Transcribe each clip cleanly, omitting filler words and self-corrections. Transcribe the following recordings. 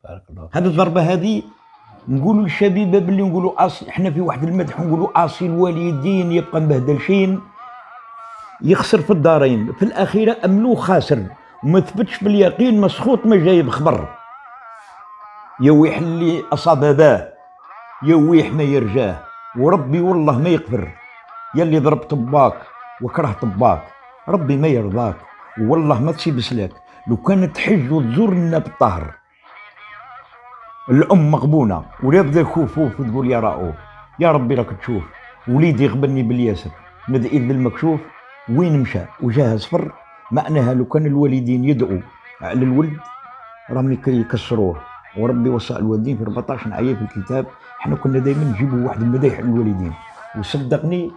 بارك الله. هذه الضربه هذه نقولوا للشبيبه باللي نقولوا احنا في واحد المدح نقولوا اصي الوالدين يبقى مبهدلشين، يخسر في الدارين، في الاخيره امنو خاسر وما ثبتش باليقين، مسخوط ما جايب خبر. يا ويح اللي اصاب باه، يا ويح ما يرجاه، وربي والله ما يغفر. يا اللي ضرب طباك وكره طباك، ربي ما يرضاك والله ما تصيب سلاك. لو كانت تحج وتزور لنا بالطهر، الام مغبونه ولا بدا الخوفوف وتقول يا رؤوف يا ربي راك تشوف وليدي غبني بالياسر مدعي بالمكشوف، وين مشى وجاه صفر. معناها لو كان الوالدين يدعوا على الولد راهم يكسروه، وربي وصى الوالدين في 14 آية في الكتاب. احنا كنا دائما نجيبوا واحد المدايح للوالدين، وصدقني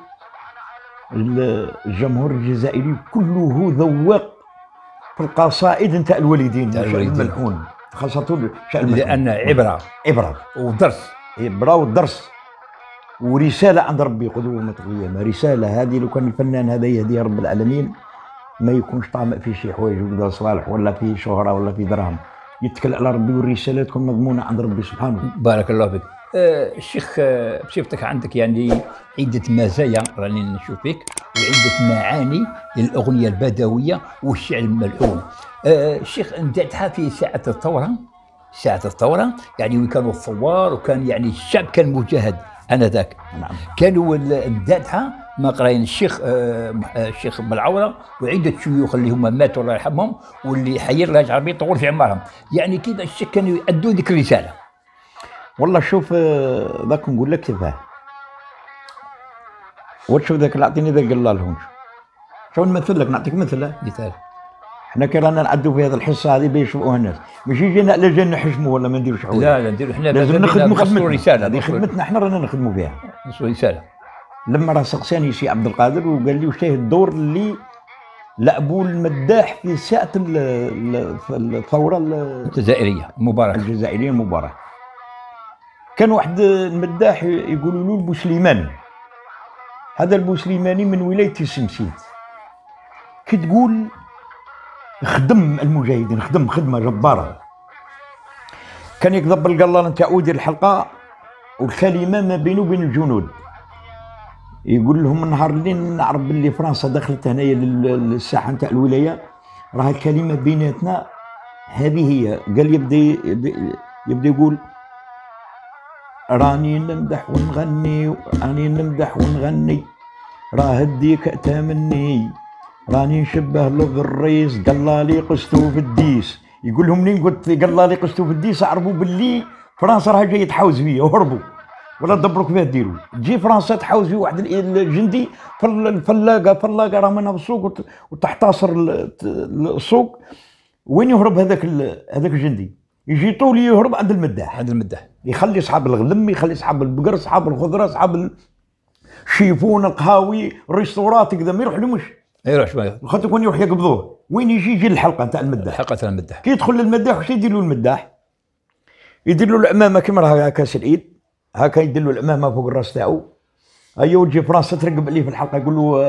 الجمهور الجزائري كله ذواق في القصائد نتاع الوالدين الملحون، خاصة لأن عبرة ودرس، عبرة ودرس ورسالة عند ربي قدوة مطغية. رسالة هذه لو كان الفنان هذا يهديها رب العالمين ما يكونش طامع في شي حوايج وكذا صالح ولا في شهرة ولا في دراهم، يتكل على ربي والرسالة تكون مضمونة عند ربي سبحانه. بارك الله فيك. الشيخ بصفتك عندك يعني عدة مزايا راني نشوف فيك، وعدة معاني للأغنية البدوية والشعر الملحون. الشيخ ابدعتها في ساعة الثورة، ساعة الثورة يعني وين كانوا الثوار وكان يعني الشعب كان مجاهد آنذاك. نعم. كانوا ابدعتها ما قراين الشيخ بالعورة وعدة شيوخ اللي هم ماتوا الله يرحمهم، واللي حي الله يجعل ربي يطول في عمرهم، يعني كذا الشيخ كانوا يؤدوا ذيك الرسالة. والله شوف ذاك نقول لك كيفاه، وتشوف ذاك اللي اعطيني ذاك الله لهمش. شو نمثل لك، نعطيك مثل. احنا كي رانا نعدوا في هذه الحصه هذه باش يشوفوها الناس، ماشي يجينا لا جانا نحشموا ولا ما نديروش حوايج. لا نديروا احنا لازم نخدموا خدمتنا، رساله، هذه خدمتنا احنا رانا نخدموا فيها. نوصلوا رساله. لما راه سقساني سي عبد القادر وقال لي واش هي الدور اللي لعبوا المداح في ساعه الثوره الجزائريه المباركه. كان واحد المداح يقولوا له البوسليماني، هذا البوسليماني من ولايه السمسيت. كي تقول خدم المجاهدين، خدم خدمه جباره. كان يكذب القلال نتاعو يدير الحلقه والكلمه ما بينه وبين الجنود، يقول لهم النهار اللي نعرف باللي فرنسا دخلت هنايا للساحه نتاع الولايه راه الكلمه بيناتنا هذه هي. قال يبدا يقول راني نمدح ونغني، راني نمدح ونغني، راه هديك اتامني، راني نشبه لظ الريس قلالي قستو في الديس. يقول لهم منين قلت قلالي قستو في الديس عرفوا باللي فرنسا راها جايه تحاوز فيا وهربوا، ولا دبروا كيفاه ديروا. تجي فرنسا تحاوز في واحد الجندي في الفلاقه راه منها بالسوق وتحتصر السوق، وين يهرب هذاك الجندي؟ يجي طولي يهرب عند المداح. يخلي اصحاب الغلم، يخلي اصحاب البقر، اصحاب الخضره، اصحاب الشيفون، القهاوي، الريستورات كذا ما يروحلهمش. خاطر كون يروح يقبضوه وين يجي الحلقه تاع المداح. حلقه المداح. كي يدخل للمداح واش يدير له المداح؟ يدير له العمامه كيما راها كاس الايد هكا، يدير له العمامه فوق الراس تاعو. هيا وتجي فرنسا ترقب عليه في الحلقه، يقول له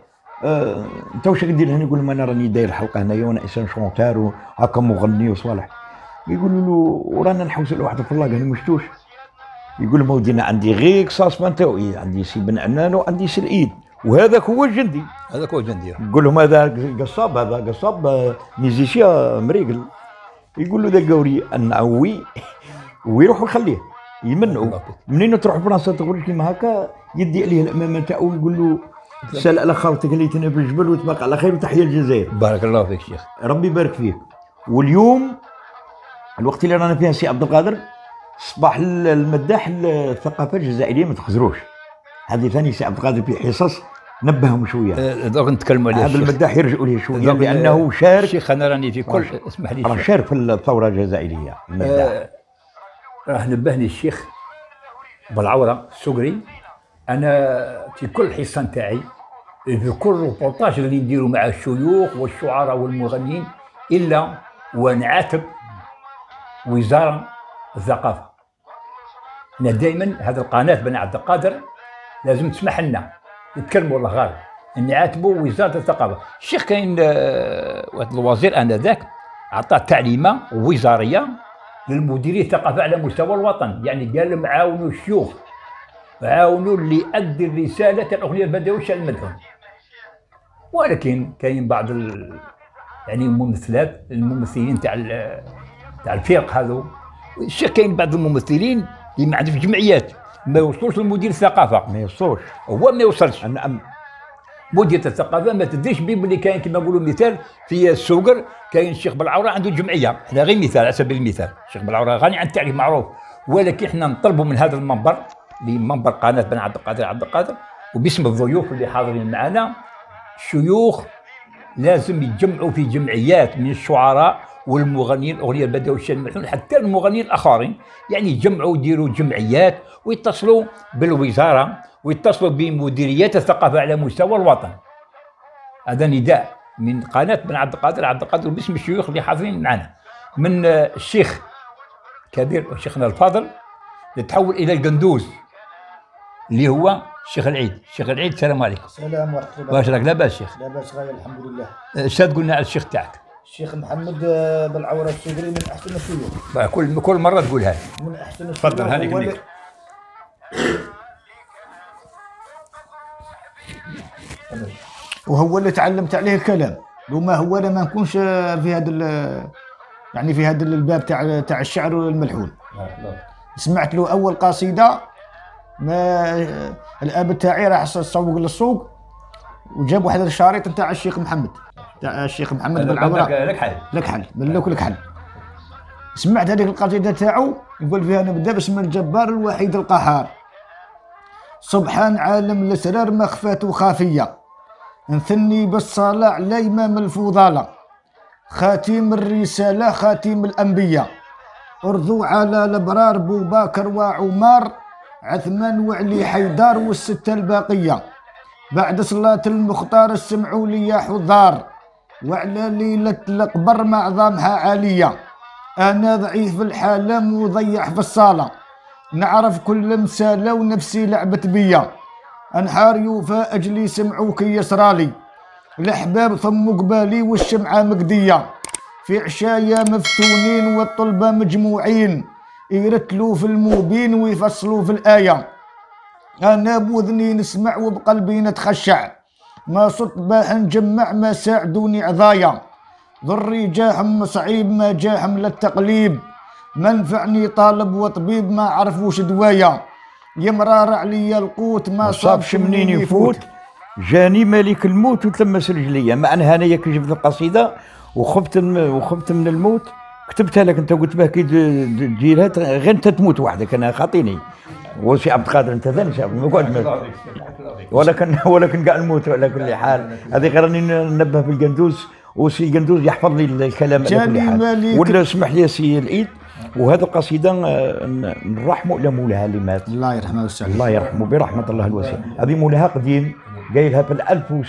انت واش دير هنا؟ يقول لهم انا راني داير الحلقه هنايا وانا انسان شونتار وهكا مغني وصالح. يقولوا له ورانا نحوس على واحد الفلاق هنا مشتوش. يقول لهم ودينا عندي غير قصاص تاعي، عندي سي بن عنان وعندي سي الايد، وهذاك هو الجندي. يقول لهم هذا قصاب، هذا قصاب ميزيشيا مريقل. يقول له ذا قوري النعوي ويروح يخليه يمنعوا. منين تروح فرنسا تخرج كيما هكا يدي عليه الامامه تاعو، يقول له سال على خاوتك اللي تنا في الجبل وتبقى على خير وتحيا الجزائر. بارك الله فيك شيخ. ربي يبارك فيك. واليوم الوقت اللي رانا فيها سي عبد القادر صباح المداح الثقافه الجزائريه ما تخزروش. هذه ثاني سي عبد القادر في حصص نبههم شويه. دوك نتكلموا عليه هذا المداح يرجعوا ليه شويه لانه شارك. شيخ انا راني في كل اسمح لي، راه شارك في الثوره الجزائريه المداح. راه نبهني الشيخ بالعوره السكري. انا في كل حصه نتاعي في كل روبورتاج اللي نديروا مع الشيوخ والشعراء والمغنيين الا ونعاتب وزاره الثقافه. انا دائما هذه القناه بن عبد القادر لازم تسمح لنا نتكلموا والله غالب نعاتبوا وزاره الثقافه. الشيخ كاين واحد الوزير انذاك عطى تعليمه وزاريه للمديريه الثقافه على مستوى الوطن، يعني قال لهم عاونوا الشيوخ، عاونوا اللي يؤدي الرساله تاع الاغنيه البدويه والشعر الملحون. ولكن كاين بعض يعني الممثلين تاع الفرق هذو، الشيخ كاين بعض الممثلين اللي ما عندهمش جمعيات، ما يوصلوش لمدير الثقافه، ما يوصلوش، هو ما يوصلش. نعم. مدير الثقافه ما تدريش بيه اللي كاين كما نقولوا مثال في السوقر، كاين الشيخ بالعوره عنده جمعيه، هذا غير مثال على سبيل المثال، الشيخ بالعوره غني عن التعريف معروف، ولكن احنا نطلبوا من هذا المنبر اللي منبر قناه بن عبد القادر وباسم الضيوف اللي حاضرين معنا، الشيوخ لازم يتجمعوا في جمعيات من الشعراء والمغنيين الاغنيه البدويه والشعر الملحون، حتى المغنيين الاخرين، يعني يتجمعوا يديروا جمعيات ويتصلوا بالوزاره ويتصلوا بمديريات الثقافه على مستوى الوطن. هذا نداء من قناه بن عبد القادر باسم الشيوخ اللي حاضرين معنا، من الشيخ كبير وشيخنا الفاضل يتحول الى القندوز اللي هو الشيخ العيد. الشيخ العيد السلام عليكم. السلام ورحمه الله. واش راك لاباس شيخ؟ لاباس غايه الحمد لله. اش تقولنا على الشيخ تاعك؟ الشيخ محمد بالعوره السوقري من احسن الشيوخ. كل مره تقولها. من احسن الشيوخ. تفضل هذيك ليك. وهو اللي تعلمت عليه الكلام، لو ما هو انا ما نكونش في هذا يعني في هذا الباب تاع الشعر الملحون. سمعت له اول قصيده، ما الاب تاعي راح السوق للسوق وجاب واحد الشريط نتاع الشيخ محمد، تاع الشيخ محمد بالعوره. لك حل ملوك لك حل. سمعت هذيك القصيده تاعو يقول فيها نبدا باسم الجبار الوحيد القهار، سبحان عالم الاسرار مخفاة خافيه، نثني بالصلاه على امام الفضاله، خاتم الرساله خاتم الانبياء، ارضوا على الابرار بو بكر وعمر، عثمان وعلي حيدر والسته الباقيه، بعد صلاة المختار استمعوا لي يا حضار، وعلى ليلة القبر معظمها عالية، أنا ضعيف الحالة مضيع في الصالة، نعرف كل مسالة ونفسي لعبت بيا، أنحار يوفى أجلي سمعوك يسرالي، الأحباب ثم قبالي والشمعة مقدية، في عشايا مفتونين والطلبة مجموعين، يرتلوا في المبين ويفصلوا في الآية، أنا بوذني نسمع وبقلبي نتخشع، ما صرت باح نجمع ما ساعدوني عضايا، ضري جاهم صعيب ما جاهم للتقليب، منفعني طالب وطبيب ما عرفوش دوايا، يمرار عليا القوت ما صابش منين يفوت، جاني ملك الموت وتلمس رجليا. مع انها انايا كي جبت القصيده وخفت من الموت كتبتها لك انت، قلت باه كي تجي لها غير انت تموت وحدك، انا خاطيني وسي عبد القادر انت ثاني شاب ما قعد ولكن كاع نموت على كل حال. هذه غير راني ننبه بالقندوز، وسي قندوز يحفظ لي الكلام على كل حال. ولا اسمح لي سي العيد، وهذه القصيده نرحموا الى مولاها اللي مات الله يرحمه ويسعده، الله يرحمه برحمه الله الواسعه. هذه مولاها قديم قايلها في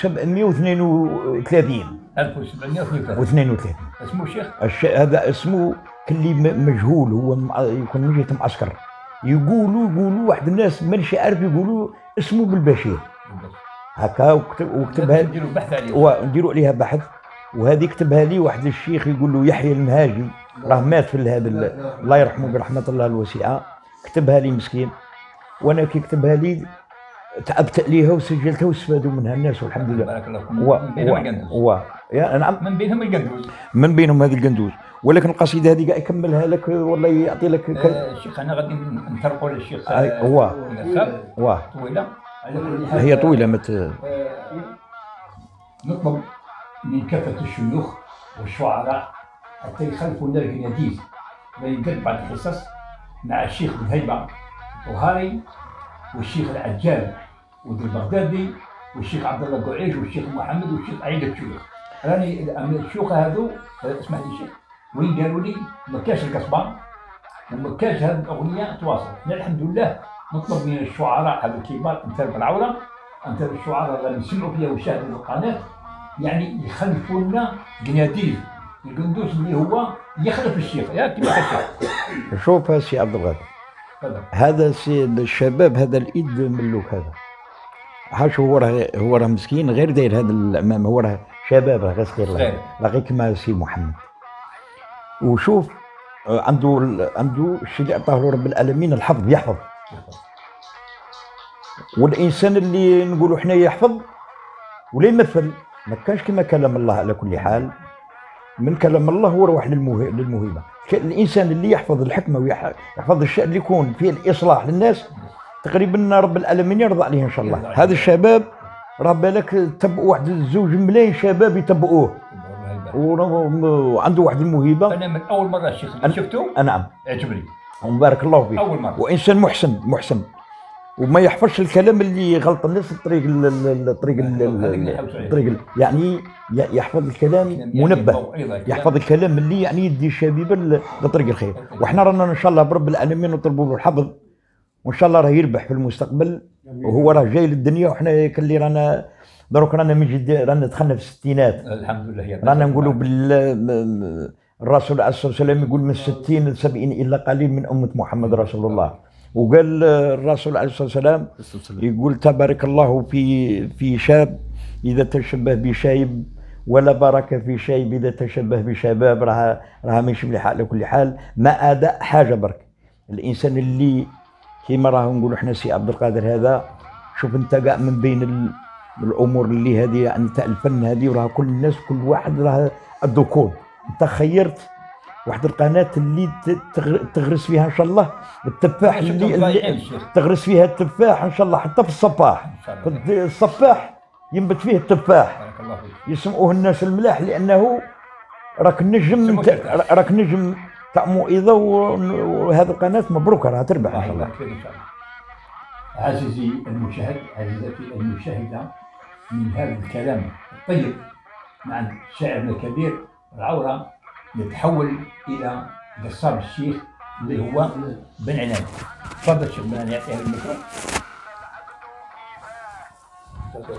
1732 1732. اسمه الشيخ؟ هذا اسمه كلي مجهول، هو يكون من جهه معسكر، يقولوا واحد الناس مانيش عارف يقولوا اسمه بالبشير هكا، وكتبها ونديروا عليها بحث، وهذه كتبها لي واحد الشيخ يقول له يحيى المهاجي، راه مات في هذا الله يرحمه برحمه الله الواسعه، كتبها لي مسكين، وانا كي كتبها لي تعبت عليها وسجلتها واستفادوا منها الناس والحمد لله. بارك الله فيكم. نعم من بينهم القندوز، من بينهم هذه القندوز. ولكن القصيده هذه كاع يكملها لك والله يعطي لك الشيخ. انا غادي نطرقوا للشيخ طويله، هي طويله مت نطلب من كافه الشيوخ والشعراء حتى يخلفوا لنا القناديل وينقد بعض الحصص مع الشيخ بن وهاري والشيخ العجال والبغدادي والشيخ عبد الله قعيش والشيخ محمد والشيخ عيد الشيوخ. راني الشيوخ هذو اسمح لي شيخ، وين قالوا لي ما كاش القصبه وما كاش هذه الاغنيه تواصل. الحمد لله نطلب من الشعراء هذو الكبار امثال بالعوره، امثال الشعراء اللي يسمعوا فيها ويشاهدوا القناه، يعني يخلفوا لنا قناديل القندوز اللي هو يخلف الشيخ. يا كيما الشيخ. شوف سي عبد الغادر، هذا سي الشباب، هذا الايد ملوك هذا، حاش هو راه مسكين غير داير هذا الامام، هو راه شباب راه غير صغير، راه غير كما سي محمد. وشوف عنده الشيء اللي عطاه له رب العالمين، الحفظ، يحفظ. والانسان اللي نقولوا حنا يحفظ ولا يمثل، ما كانش كما كلام الله على كل حال. من كلام الله هو روح للموهبه. الانسان اللي يحفظ الحكمه ويحفظ الشيء اللي يكون فيه الاصلاح للناس، تقريبا رب العالمين يرضى عليه ان شاء الله. هذا الشباب راه بالك تبعوا واحد 2 ملايين شباب يتبعوه، وعنده واحد الموهبه. انا من اول مره شفته نعم عجبني، وبارك الله فيك. اول مره. وانسان محسن وما يحفظش الكلام اللي غلط الناس. الطريق يعني يحفظ الكلام منبه، يحفظ الكلام اللي يعني يدي الشبيبه لطريق الخير. وحنا رانا ان شاء الله برب العالمين نطلبوا له الحفظ، وان شاء الله راه يربح في المستقبل. وهو راه جاي للدنيا، وحنا كاللي رانا دروك رانا من جد رانا دخلنا في الستينات الحمد لله. رانا نقولوا الرسول عليه الصلاه والسلام يقول من 60 ل 70 الا قليل من امه محمد رسول الله. وقال الرسول عليه الصلاه والسلام يقول تبارك الله في شاب اذا تشبه بشايب، ولا بركه في شايب اذا تشبه بشباب. راها ماشي مليحه على كل حال. ما اداء حاجه برك. الانسان اللي كيما راه نقولوا احنا سي عبد القادر هذا، شوف انت كاع من بين الامور اللي هذه يعني تاع الفن هذه، وراه كل الناس كل واحد راه الدكور. انت خيرت واحد القناه اللي تغرس فيها ان شاء الله التفاح، اللي تغرس فيها التفاح ان شاء الله، حتى في الصباح. في الصباح ينبت فيه التفاح، يسمعوه الناس الملاح، لانه راك نجم تاع موعظه. وهذه القناه مبروكه راها تربح ان شاء الله. عزيزي المشاهد، عزيزتي المشاهده، من هذا الكلام الطيب مع شاعرنا الكبير العوره نتحول الى قصاب الشيخ اللي هو بن عنان. تفضل الشيخ بن عنان، يعطيه الميكرو. تفضل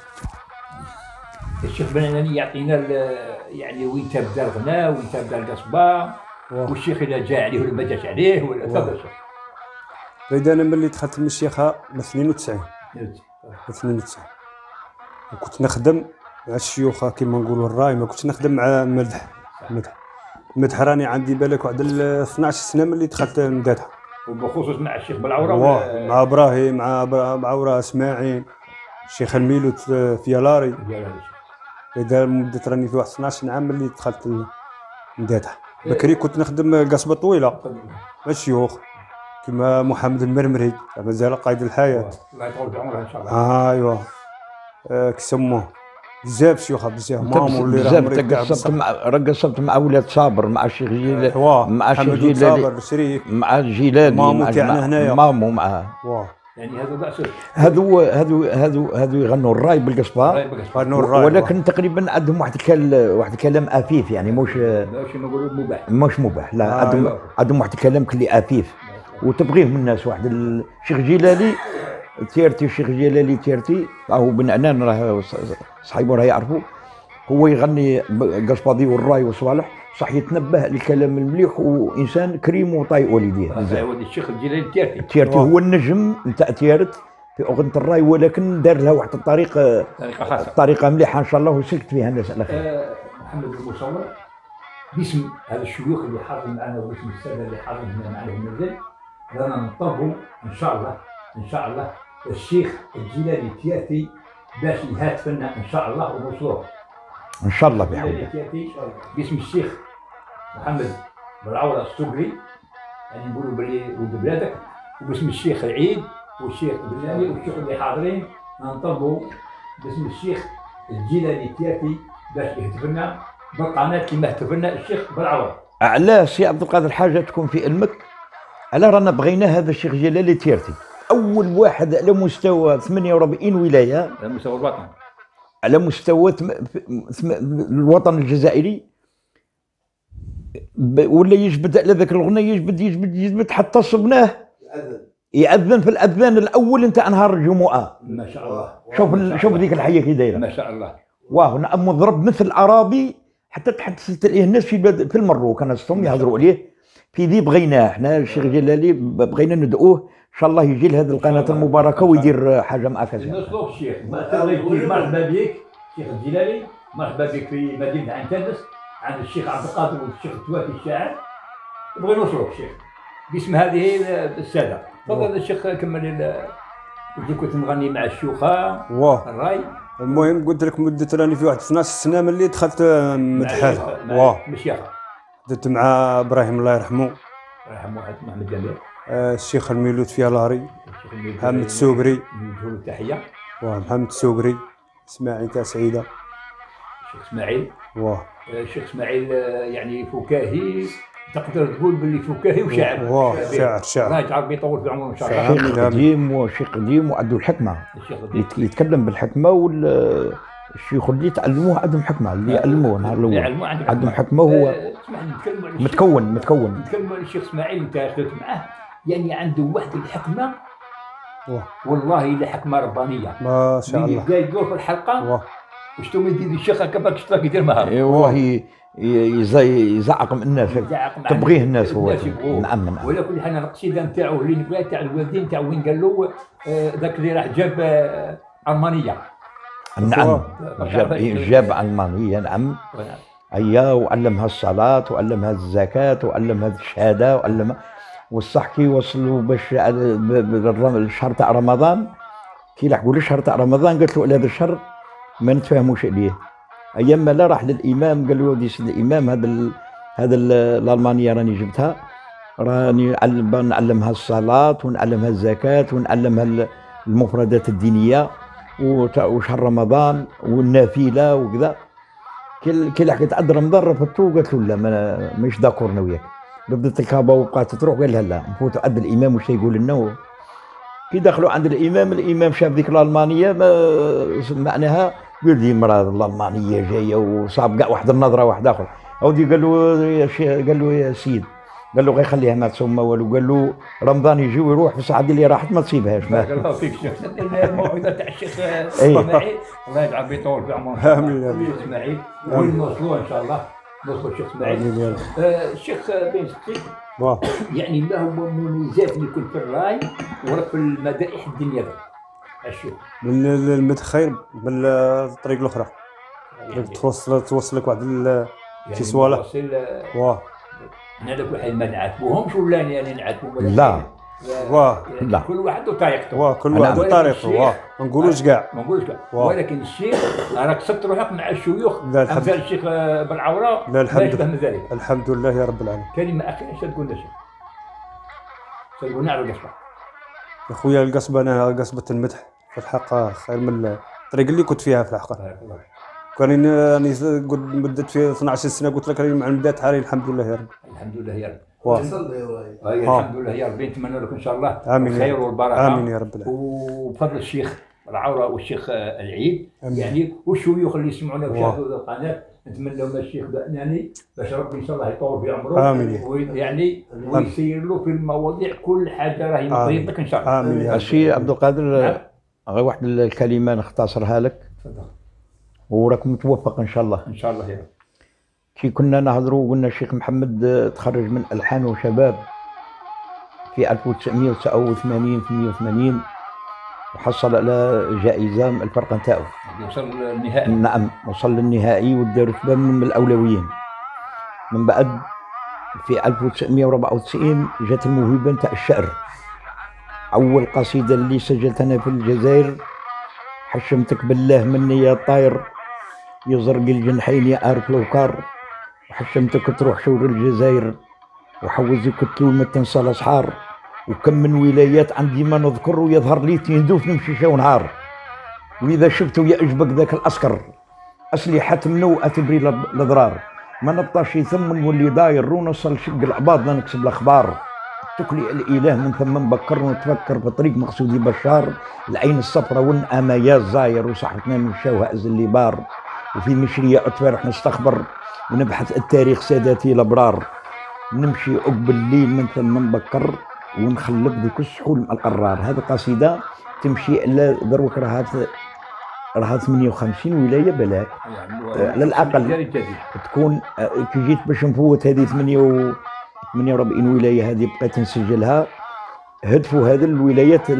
الشيخ بن عنان يعطينا يعني وين تبدا الغناء، وين تبدا القصبه، والشيخ اذا جا عليه ولا ما جاش عليه. ولا تفضل الشيخ. بعيدا انا ملي دخلت المشيخه من 92 وكنت نخدم مع الشيوخ كيما نقولوا الراي، ما كنتش نخدم مع مدح راني عندي بالك واحد 12 سنه ملي دخلت المدادها، وبخصوص مع الشيخ بالعوره مع ابراهيم، مع بعوره اسماعيل، الشيخ الميلوت فيالاري. اذا مده راني في واحد 12 عام ملي دخلت المدادها. بكري كنت نخدم قصبه طويله مع الشيوخ كيما محمد المرمري، مازال قائد الحياه، الله يطول في عمره ان شاء الله. ايوا كيسموه بزاف شيوخ، بزاف مامو اللي رقصت مع ولاد صابر، مع الشيخ جيلاني، مع الشيخ جيلاني، مع الجيلاني، مامو تاعنا هنايا، مامو معاه. يعني هذو يغنوا الراي بالقصبه، ولكن تقريبا عندهم واحد الكلام افيف، يعني مش مباح، لا عندهم واحد الكلام كلي افيف وتبغيهم الناس. واحد الشيخ جيلاني تيرتي، الشيخ جلالي تيرتي راهو بن عنان، راه صحيبو راه يعرفوا. هو يغني قصبادي والراي وصوالح، صح يتنبه للكلام المليح، وانسان كريم وطايق والديه. الشيخ الجلالي تيرتي هو النجم نتاع تيرت في اغنيه الراي، ولكن دار لها واحد طريقه مليحه ان شاء الله، وسلكت فيها الناس على خير. محمد المصور باسم هذا الشيوخ اللي حاضر معنا، وباسم الساده اللي حاضر معنا في المنزل، رانا نطلبوا ان شاء الله الشيخ الجلالي تياتي باش يهاتفنا ان شاء الله ونوصلوه ان شاء الله بحول باسم الشيخ محمد بالعوره السوقري، يعني نقولوا بلي ولد بلادك، وباسم الشيخ العيد والشيخ البناني والشيوخ اللي حاضرين نطلبوا باسم الشيخ الجلالي تياتي باش يهتفلنا بالقناه كما اهتفلنا الشيخ بالعوره. علاه سي عبد القادر حاجه تكون في علمك، على رانا بغينا هذا الشيخ جلالي تيرتي اول واحد على مستوى 48 ولايه، على مستوى الوطن، على مستوى الوطن الجزائري، ولا يجبد على ذاك الغنى، يجبد حتى صبناه يأذن في الأذان الأول نتاع نهار الجمعة. ما شاء الله. شوف ذيك الحية كي دايرة. ما شاء الله. واه مضرب مثل أعرابي، حتى تحدثت عليه الناس في المروك، أنا صوم يهضروا عليه. في ذي بغيناه احنا الشيخ جلالي بغينا ندعوه ان شاء الله يجي لهذه القناه المباركه ويدير حاجه معك. نشكرك الشيخ، مرحبا بك الشيخ الجلالي، مرحبا بك في مدينه عين تندس عند الشيخ عبد القادر والشيخ التواتي الشاعر. نبغي نوصلوا الشيخ باسم هذه الساده. تفضل الشيخ كمل. كنت نغني مع الشيوخه واه الراي. المهم قلت لك مدة راني في واحد 12 سنة ملي دخلت مدحات. واه مشيخه بديت مع ابراهيم الله يرحمه، الله يرحمه محمد جميل، الشيخ الميلود فيالاري، الشيخ الميلود محمد السوقري، نوجه له التحيه. ومحمد السوقري، اسماعيل تاع سعيدة. الشيخ اسماعيل. واه الشيخ اسماعيل يعني فكاهي، تقدر تقول باللي فكاهي وشاعر. واه شاعر. الله يجعل يطول في عمره ان شاء الله. شيخ قديم وشيخ قديم وعنده الحكمه، يتكلم بالحكمه. والشيوخ اللي تعلموه عندهم حكمه، اللي يعلموه نهار الاول عندهم حكمه. هو اسمح لي نتكلم متكون نتكلم على الشيخ اسماعيل. انت خدمت معاه يعني عنده واحد الحكمه والله الا حكمه ربانيه ما شاء الله. يبدا يدور في الحلقه واش تو يدير الشيخ هكا باك شطاك يدير معاه. ايوه يزعق من الناس، تبغيه الناس. هو نعم. ولا كل حاجه القصيده نتاعو اللي نبغيها تاع الوالدين تاعو وين قال له ذاك اللي راح جاب المانيه. نعم جاب المانيه. نعم ايا وعلمها الصلاه وعلمها الزكاه وعلمها الشهاده وعلمها. والصح كي وصلوا باش الشهر تاع رمضان، كي لحقوا الشهر تاع رمضان قالت له هذا الشهر ما نتفاهموش عليه. ايام ما لا راح للامام قال له ودي سيد الامام هذا الالمانيه راني جبتها، راني نعلمها الصلاه ونعلمها الزكاه ونعلمها المفردات الدينيه وشهر رمضان والنافله وكذا. كي لحقت عند رمضان رفضتو قالت له لا مانيش داكور انا وياك. بدات الكابا وبقات تروح قال لها لا نفوتوا عند الامام واش يقول لنا. كي دخلوا عند الامام شاف ذيك الالمانيه معناها قال لي مراد الالمانيه جايه وصاب كاع واحد النظره واحد اخر. اودي قال له يا شيخ، قال له يا سيد، قال له غير خليها ما تصوم ما والو. قال له رمضان يجي ويروح في الساعه اللي راحت ما تصيبهاش. بارك الله فيك شيخ. الموعظه تاع الشيخ اسماعيل الله يجعل يطول في عمره. امين اسماعيل. وين نوصلوا ان شاء الله نوصلوا الشيخ اسماعيل. الشيخ بن سقيف يعني ما هو المميزات اللي كنت في الراي وراك في المدائح الدنيا ذا الشيخ؟ من المدح خير من الطريق الاخرى يعني توصلك واحد شي سواله. واه انا لك واحد ما نعاتبوهمش ولا انا نعاتبهم؟ لا لا كل واحد وطريقته. كل واحد وطريقته. ما نقولوش كاع ولكن الشيخ راك صدت روحك مع الشيوخ امثال الشيخ بالعوره. لا الحمد لله يا رب العالمين. كلمه اخيره اش تقول لنا شيخ؟ تقولنا على القصبه يا خويا. القصبه انا قصبه المدح في الحق خير من الطريق اللي كنت فيها في الحق. كان راني قلت مدة في 12 سنه قلت لك راني مع المدات حالي. الحمد لله يا رب. الحمد لله يا رب. الحمد لله يا رب. نتمنى لك ان شاء الله الخير والبركه. امين يا رب العالمين. وبفضل الشيخ العوره والشيخ العيد يعني والشيوخ اللي يسمعونا في هذه القناه نتمنى لهم الشيخ بأناني باش ربي ان شاء الله يطول في عمره. امين. ويعني ويسير له في المواضيع كل حاجه راهي مطيبك ان شاء الله. امين. الشيخ عبد القادر غير واحد الكلمه نختصرها لك. تفضل. وراك متوفق ان شاء الله. ان شاء الله يا رب. كي كنا نهضروا قلنا الشيخ محمد تخرج من الحان وشباب في 1989 88 وحصل على جائزه من الفرقه نتاعو. وصل للنهائي. نعم وصل للنهائي ودار رتبه من الاولويين. من بعد في 1994 جات الموهبه نتاع الشعر. اول قصيده اللي سجلتها انا في الجزائر حشمتك بالله مني يا طاير يزرق الجنحين يا عارف الوكار، وحشمتك تروح شور الجزائر وحوزك التلوم ما تنسى الاسحار، وكم من ولايات عندي ما نذكر ويظهر لي تندوف نمشي شو نهار، واذا شفتو يعجبك ذاك العسكر اسلحه منو تبري الاضرار، ما نبطاش ثم نولي داير ونوصل شق العباد لا نكسب الاخبار، تكلي الاله من ثم نبكر ونتفكر في طريق مقصودي بشار، العين الصفرا والنعامه يا الزاير وصحتنا من شوها اللي بار، وفي مشرية أتفارح نستخبر ونبحث التاريخ ساداتي الأبرار، نمشي عقب الليل من ثم نبكر ونخلق ذيك السحول مع القرار. هذه القصيدة تمشي إلا دروك راها 58 ولاية بلاك على الأقل تكون. كي جيت باش نفوت هذه 48 ولاية هذه بقيت نسجلها، هدفوا هذه الولايات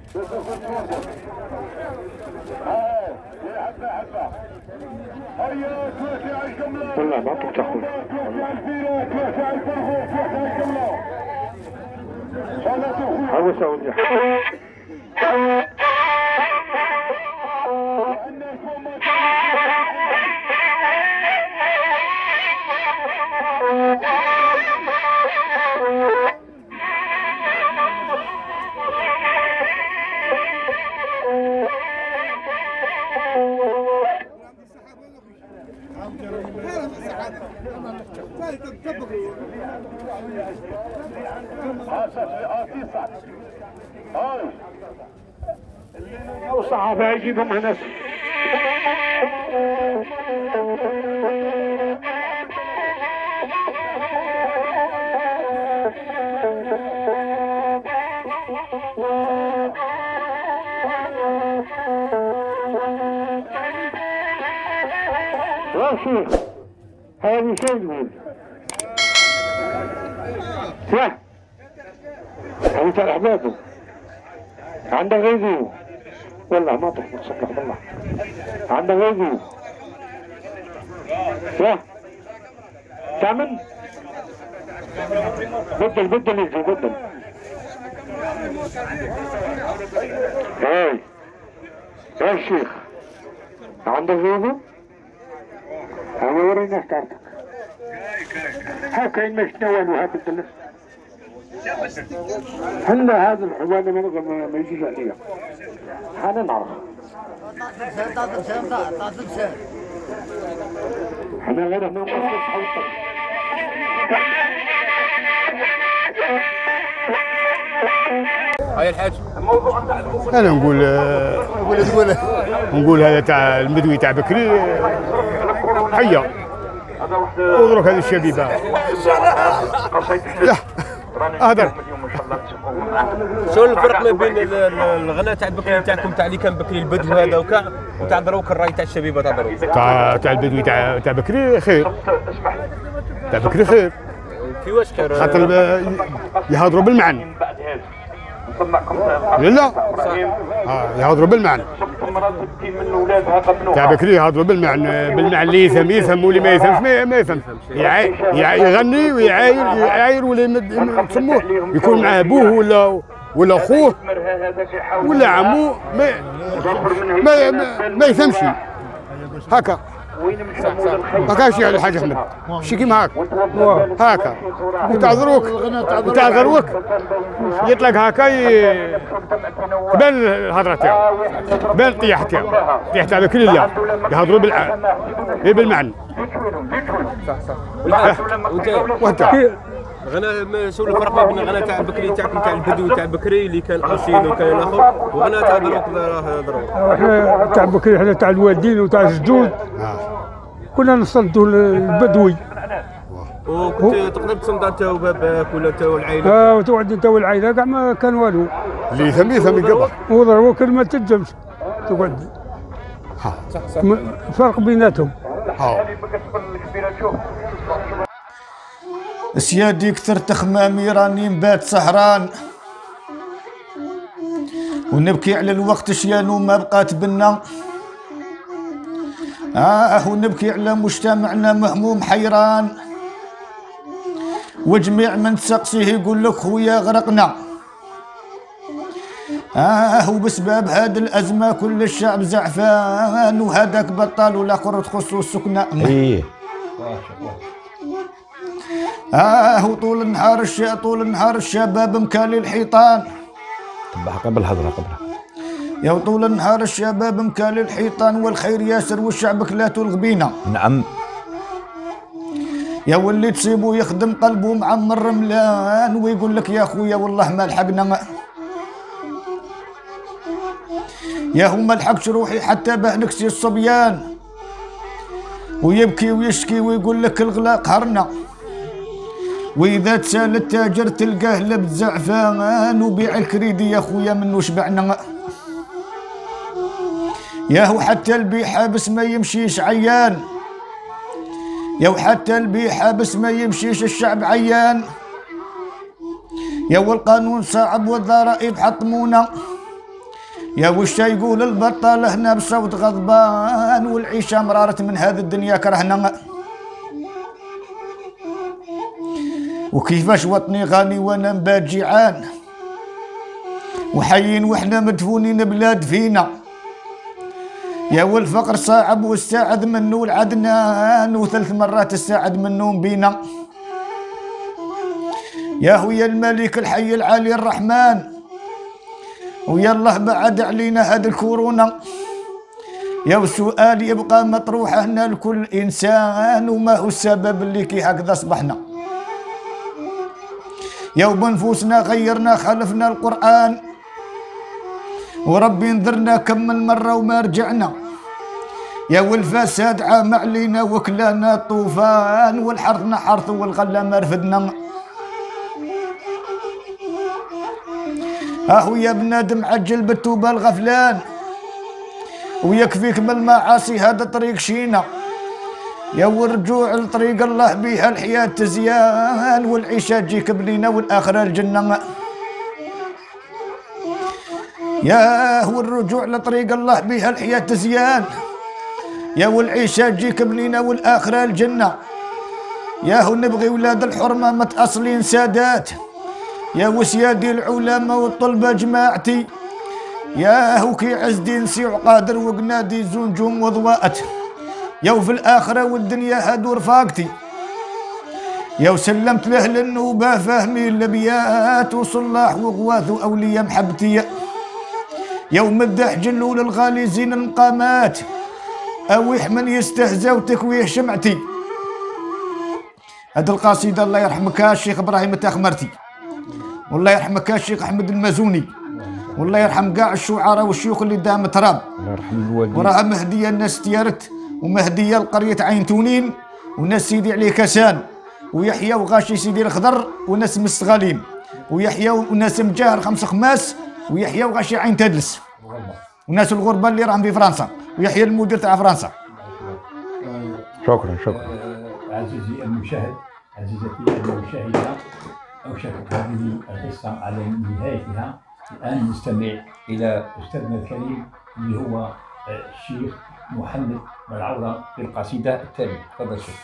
والله ما عطوك تاخذ هو سعودي والصحافة يجيبهم هنا يا شيخ هذه شو تقول؟ صح؟ انت احبابه عندك غيظه والله ما تحمل صدق والله عندك غيظه صح؟ تعمل؟ بدل يجي بدل هاي يا شيخ عندك غيظه؟ هذا ورينا كارتك هاكاين مش نوال وهاب الدلس هلا هذا الحوالي ما يجيش عليها حنا نعرف حنا غير ما نقصش حوطك هاي الحاج انا نقول هذا تاع المدوي تاع بكري حيه ودروك هذه الشبيبه لا اهدر شو الفرق ما بين الغناء تاع بكري تاعكم تاع اللي كان بكري البدو هذا وكاع وتاع دروك الراي تاع الشبيبه تاع دروك تاع البدوي تاع بكري خير تاع بكري خير في واش خير خاطر يهضروا بالمعنى لا يهضروا بالمعنى تاع بكري يهضروا بالمعنى اللي يفهم واللي ما يفهمش ما يفهمش يغني ويعاير ولا يسموه يكون معاه ابوه ولا اخوه ولا عمو ما يفهمش هكا هكا شي الحاج احمد شي كيما هكا وتاع ذروك يطلق هكا بين الهضره تاعو بين الطياح تاعو الطياح تاع بكري لا يهضروا بالمعنى وانت غنى شو الفرق ما بين الغناء تاع بكري تاعكم تاع البدو تاع بكري اللي كان انشيد وكان الاخر وغناء تاع دروك احنا تاع بكري احنا تاع الوالدين وتاع الجدود كنا نصلدوا البدوي وكنت تقدر تصمد انت وباباك ولا انت والعائله؟ وتوعد انت والعائله كاع ما كان والو اللي يفهم قبل وضربوا كل ما تنجمش تقعد صح فرق بيناتهم سيادي كثرت خمامي راني نبات سهران ونبكي على الوقت شيانو ما بقات بنا ونبكي على مجتمعنا مهموم حيران وجميع من تسقسيه يقول لك خويا غرقنا وبسبب هذه الازمه كل الشعب زعفان وهذاك بطال والاخر تخصو السكنه وطول النهار الشباب مكالي الحيطان قبل هضره قبلها يا طول النهار الشباب مكالي الحيطان والخير ياسر والشعب كلاتو الغبينه نعم يا واللي تصيبو يخدم قلبه معمر رملان ويقول لك يا خويا والله ما لحقنا يا هو ما لحقش روحي حتى باه نكسي الصبيان ويبكي ويشكي ويقول لك الغلا قهرنا واذا تسال التاجر تلقاه لبس زعفان وبيع الكريدي يا خويا منو شبعنا يا هو حتى البي حابس ما يمشيش عيان يا وحتى البي حابس ما يمشيش الشعب عيان يا والقانون صعب والضرائب حطمونا يا وش يقول البطال هنا بصوت غضبان، والعيشة مرارت من هذه الدنيا كرهنا. وكيفاش وطني غني وانا مبات جيعان، وحيين وحنا مدفونين بلاد فينا. يا والفقر صعب والساعد منه العدنان، وثلاث مرات الساعد منه بينا. يا هو يا الملك الحي العالي الرحمن، ويا الله بعد علينا هاد الكورونا. يا وسؤال يبقى مطروح هنا لكل انسان، وما هو السبب اللي كي هكذا اصبحنا؟ يا وبنفوسنا غيرنا خالفنا القرآن، وربي انذرنا كم من مرة وما رجعنا. يا والفساد عام علينا وكلانا طوفان، والحرثنا حرث والغلة ما رفدنا. اهو يا بنادم عجل بالتوبة الغفلان، ويكفيك من المعاصي هذا طريق شينا. يا والرجوع لطريق الله بها الحياة تزيان، والعيشة تجيك بلينا والآخرة الجنة. يا هو الرجوع لطريق الله بها الحياة تزيان، يا والعيشة تجيك بلينا والآخرة الجنة. يا هو نبغي ولاد الحرمة متأصلين سادات، يا وسيادي العلماء والطلبة جماعتي. يا هو كي عز دين سيع قادر وقنادي زنجوم وضوات. يا وفي الآخرة والدنيا هادو رفاقتي. يا وسلمت لأهل النوبة فاهمين الأبيات، وصلاح وغواث وأولياء محبتي. يا ومدح جلول الغالي زين المقامات، أويح من يستهزى وتكويه شمعتي. هاد القصيدة الله يرحمك الشيخ إبراهيم التخمرتي، والله يرحمك الشيخ أحمد المازوني، والله يرحم كاع الشعراء والشيوخ اللي دام تراب. الله يرحم الوالدين. وراها مهدية الناس تيارت، ومهدية لقرية عين تونين، وناس سيدي عليه كسان، ويحيى وغاشي سيدي الخضر، وناس مستغالين، ويحيى وناس مجاهر خمس خماس، ويحيى وغاشي عين تدلس، وناس الغربة اللي راهم في فرنسا، ويحيى المدير تاع فرنسا. شكرا شكرا. عزيزي المشاهد، عزيزتي المشاهدة، أوشكت هذه القصة على نهايتها. الآن نستمع إلى أستاذنا الكريم اللي هو الشيخ محمد بالعورة في القصيدة التالية. تفضل شيخ.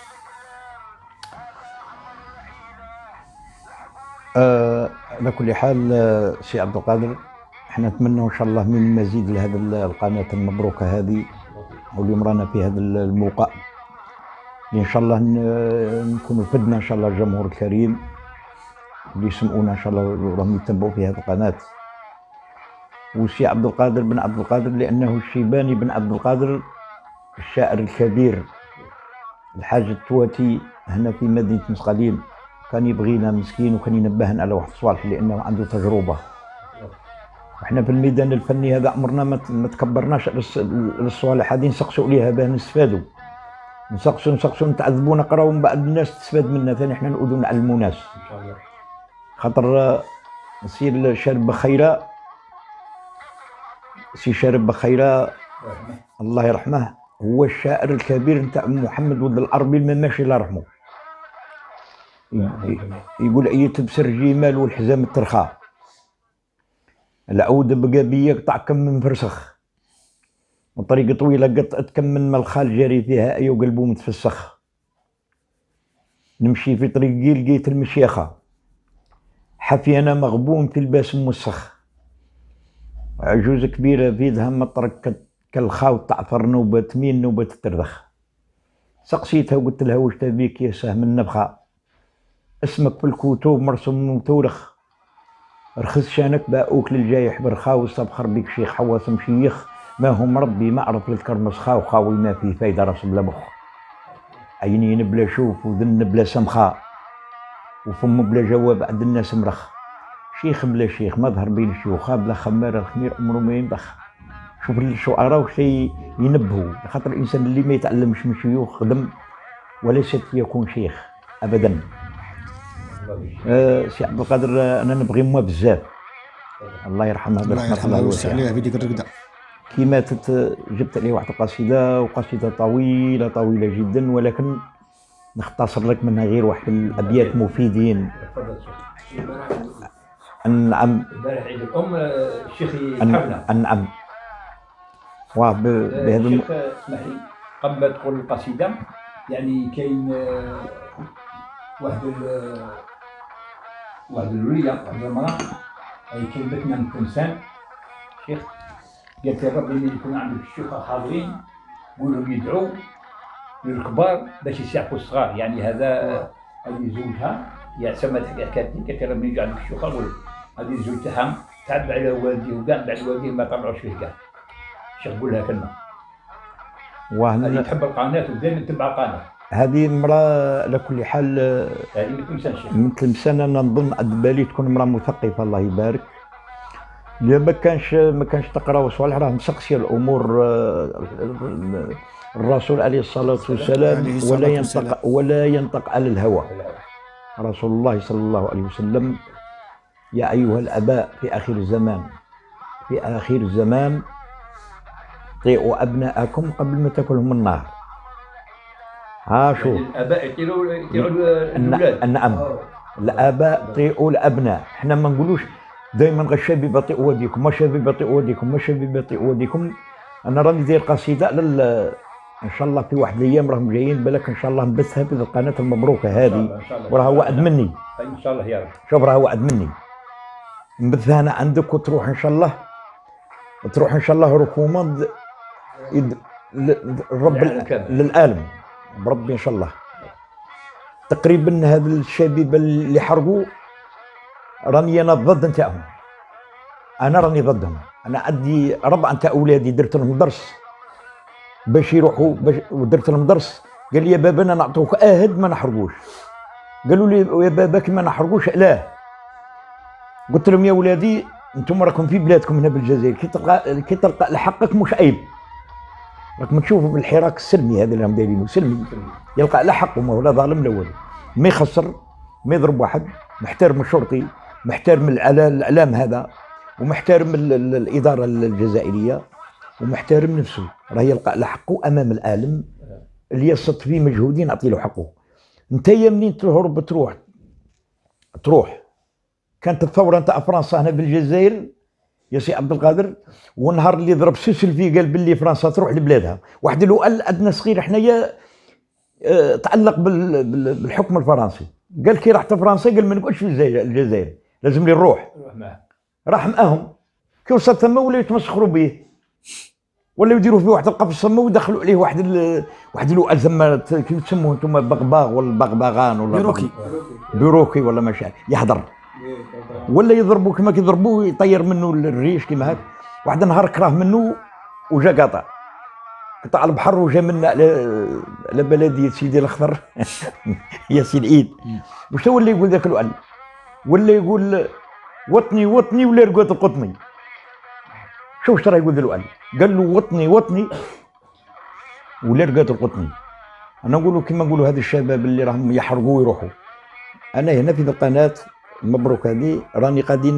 على كل حال سي عبد القادر، احنا نتمنى ان شاء الله من المزيد لهذه القناة المبروكة هذه، واليوم رانا في هذا الموقع اللي ان شاء الله نكون فدنا ان شاء الله الجمهور الكريم اللي يسمعونا ان شاء الله وراهم يتبعوا في هذه القناة. وسي عبد القادر بن عبد القادر لأنه الشيباني بن عبد القادر الشاعر الكبير الحاج التواتي هنا في مدينة مسقالين، كان يبغينا مسكين وكان ينبهنا على واحد الصوالح لأنه عنده تجربة. احنا في الميدان الفني هذا عمرنا ما تكبرناش على الصوالح هذه، نسقسوا عليها باه نستفادوا، نسقسوا نتعذبوا نقراو ومن بعد الناس تستفاد منا ثاني، احنا نعودوا نعلموا ناس. خاطر نصير شارب بخيرة، سي شارب بخيرة الله يرحمه هو الشاعر الكبير نتاع محمد ولد العربي المماشي الله يرحمه. يقول يتبسر جمال والحزام الترخاء، العود بقى بيا قطع كم من فرسخ، وطريق طويلة قطعت كم من ملخال جاري فيها أي وقلبه متفسخ. نمشي في طريقي لقيت المشيخة، حفي أنا مغبون في الباس موسخ، عجوز كبيرة في يدها مطرق كالخاو تعثر نوبة تمين نوبة تردخ. سقسيتها وقلت لها وش تبيك يا سهم النبخة، اسمك في الكتب مرسوم متورخ، رخص شانك باؤك للجايح برخاو، استبخر بك شيخ حواس مشيخ، ما هو مربي ما عرف الكرمس خاو، خاوي ما في فايدة راس بلا مخ، عينين بلا شوف وذن بلا سمخاء، وفم بلا جواب عند الناس مرخ، شيخ بلا شيخ مظهر بين الشيوخ، بلا خمار الخمير عمره ما ينبخ. شوف الشعراء وش ينبهوا، خاطر الانسان اللي ما يتعلمش من شيوخ خدم وليس يكون شيخ ابدا. سي عبد القادر انا نبغي موا بزاف، الله يرحمها الله يرحمها ويوسع عليها في ديك الرقده. كي ماتت جبت عليه واحد القصيده، وقصيده طويله طويله جدا، ولكن نختصر لك منها غير واحد الابيات مفيدين. نعم. البارح عيد الام الشيخ يتحفنا. نعم. بهذا الشيخ اسمح لي قبل ما تقول القصيده، يعني كاين واحد الوليه، واحد المراه هي كلمتنا من التمثال شيخ، قالت لي ربي ملي يكون عندك الشيوخ حاضرين قول لهم يدعوا للكبار باش يساعدوا الصغار، يعني هذا هذه زوجها يعني سمت حكات لي، قالت لي ربي يجعل عندك الشيوخ قول هذه الزوج تاعها تعب على والديه وكاع بعد والديه ما طلعوش فيه كاع. الشيخ قول لها كلمه هذه تحب القناه ودائما تتبع القناه. هذه امراه على كل حال هذه من تلمسان شيخ، من تلمسان. انا نظن عند بالي تكون امراه مثقفه الله يبارك. لا ما كانش تقرا وصالح راه مسقسيه الامور. الرسول عليه الصلاه والسلام ولا ينطق على الهوى. رسول الله صلى الله عليه وسلم يا ايها الاباء في اخر الزمان طيعوا ابناءكم قبل ما تاكلهم النار. ها شوف الاباء يطيعوا الاولاد. نعم الاباء طيعوا الابناء. احنا ما نقولوش دائما غير الشباب يطيعوا والديكم، ما الشباب يطيعوا والديكم، ما الشباب يطيعوا والديكم. انا راني داير قصيده ان شاء الله في واحد الايام راهم جايين بالك ان شاء الله نبثها في القناه المبروكه هذه، وراها وعد مني ان شاء الله يا رب. شوف راها وعد مني نبثها انا عندك وتروح ان شاء الله ركومات الرب للعالم بربي ان شاء الله. تقريبا هذا الشباب اللي حرقوا راني انا ضد نتاعهم، انا راني ضدهم. انا عندي 4 نتاع اولادي درت لهم درس باش يروحوا ودرت لهم درس. قال لي يا بابا انا نعطوك اهد ما نحرقوش. قالوا لي يا بابا كي ما نحرقوش علاه؟ قلت لهم يا ولادي انتم راكم في بلادكم هنا بالجزائر، كي تلقى لحقك مش عيب. راكم تشوفوا بالحراك السلمي هذا اللي راهم دايرينه سلمي، يلقى على حقه ما هو لا ظالم لا والو، ما يخسر ما يضرب واحد، محترم الشرطي، محترم الاعلام هذا، ومحترم الاداره الجزائريه، ومحترم نفسه. راه يلقى على حقه امام العالم اللي يصد فيه مجهودين اعطي له حقه. انت منين تهرب تروح كانت الثوره نتاع فرنسا هنا بالجزائر يا سي عبد القادر، والنهار اللي ضرب سوسلفي قال باللي فرنسا تروح لبلادها، واحد له ادنى صغير حنايا تعلق بالحكم الفرنسي، قال كي رحت فرنسا قال ما نقعدش في الجزائر لازم لي نروح. راح معاهم كي وصل ثما ولاو يتمسخروا به، ولاو يديروا فيه واحد القفص ثما ويدخلوا عليه واحد الوعد ثما كيف تسموه انتم بغباغ ولا بغبغان ولا بيروكي ولا ما شاء يحضر، ولا يضربوا كما كيضربوه يطير منه الريش كيما هاك. واحد النهار كراه منه وجا قطع البحر وجا منا على بلديه سيدي الاخضر يا سي العيد. واش هو اللي يقول ذاك الوعد؟ ولا يقول وطني وطني ولا رقات القطني. شوف اش راه يقول ذا الوعد، قال له وطني وطني ولا رقات القطني. انا نقولوا كما نقولوا هذا الشباب اللي راهم يحرقوا ويروحوا، انا هنا في القناه المبروك هذه راني غادي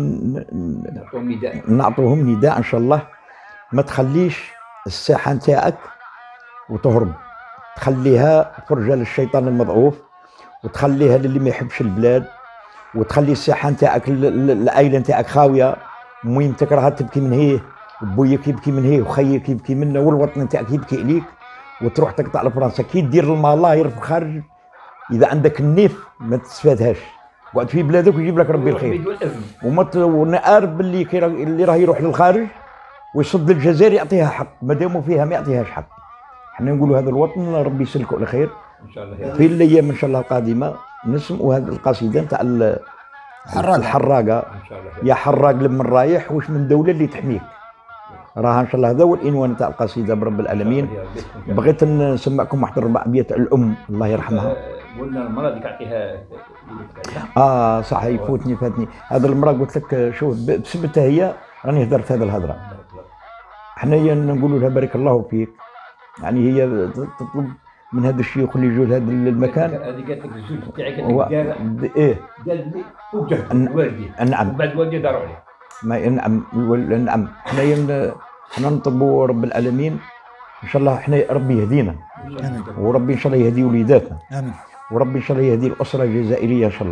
نعطوهم نداء ان شاء الله. ما تخليش الساحه نتاعك وتهرب، تخليها فرجه للشيطان المضعوف، وتخليها للي ما يحبش البلاد، وتخلي الساحه نتاعك العائله نتاعك خاويه، ميمتك راها تبكي من هيه، وبويك يبكي من هيه، وخيك يبكي منه، والوطن نتاعك يبكي عليك، وتروح تقطع لفرنسا. كي دير الماء الله يرفع خارج، اذا عندك النيف ما تستفادهاش، قعد في بلادك ويجيب لك ربي الخير. ونقارب اللي راه يروح للخارج ويصد الجزائر يعطيها حق، ما داموا فيها ما يعطيهاش حق. حنا نقولوا هذا الوطن ربي يسلكه على خير ان شاء الله في الايام ان شاء الله القادمه. نسمعوا هذه القصيده نتاع الحراقه، يا حراق لمن رايح واش من دوله اللي تحميك. راها ان شاء الله هذا هو العنوان نتاع القصيده برب العالمين. بغيت نسمعكم واحد 4 ابيات الام الله يرحمها. قلنا المراه اللي تعطيها صح فاتني هذا المراه قلت لك شوف بسبتها هي راني هدرت هذا الهضره. حنايا نقولوا لها بارك الله فيك، يعني هي تطلب من هذا الشيوخ اللي يجوا لهذا المكان. هذه قالت لك الزوج تاعك قال لي فوق جهد والدي. نعم وبعد والدي داروا عليه. نعم حنا نطلبوا رب العالمين ان شاء الله حنا ربي يهدينا، وربي ان شاء الله يهدي وليداتنا، وربي ان شاء الله يهدي الاسره الجزائريه ان شاء الله.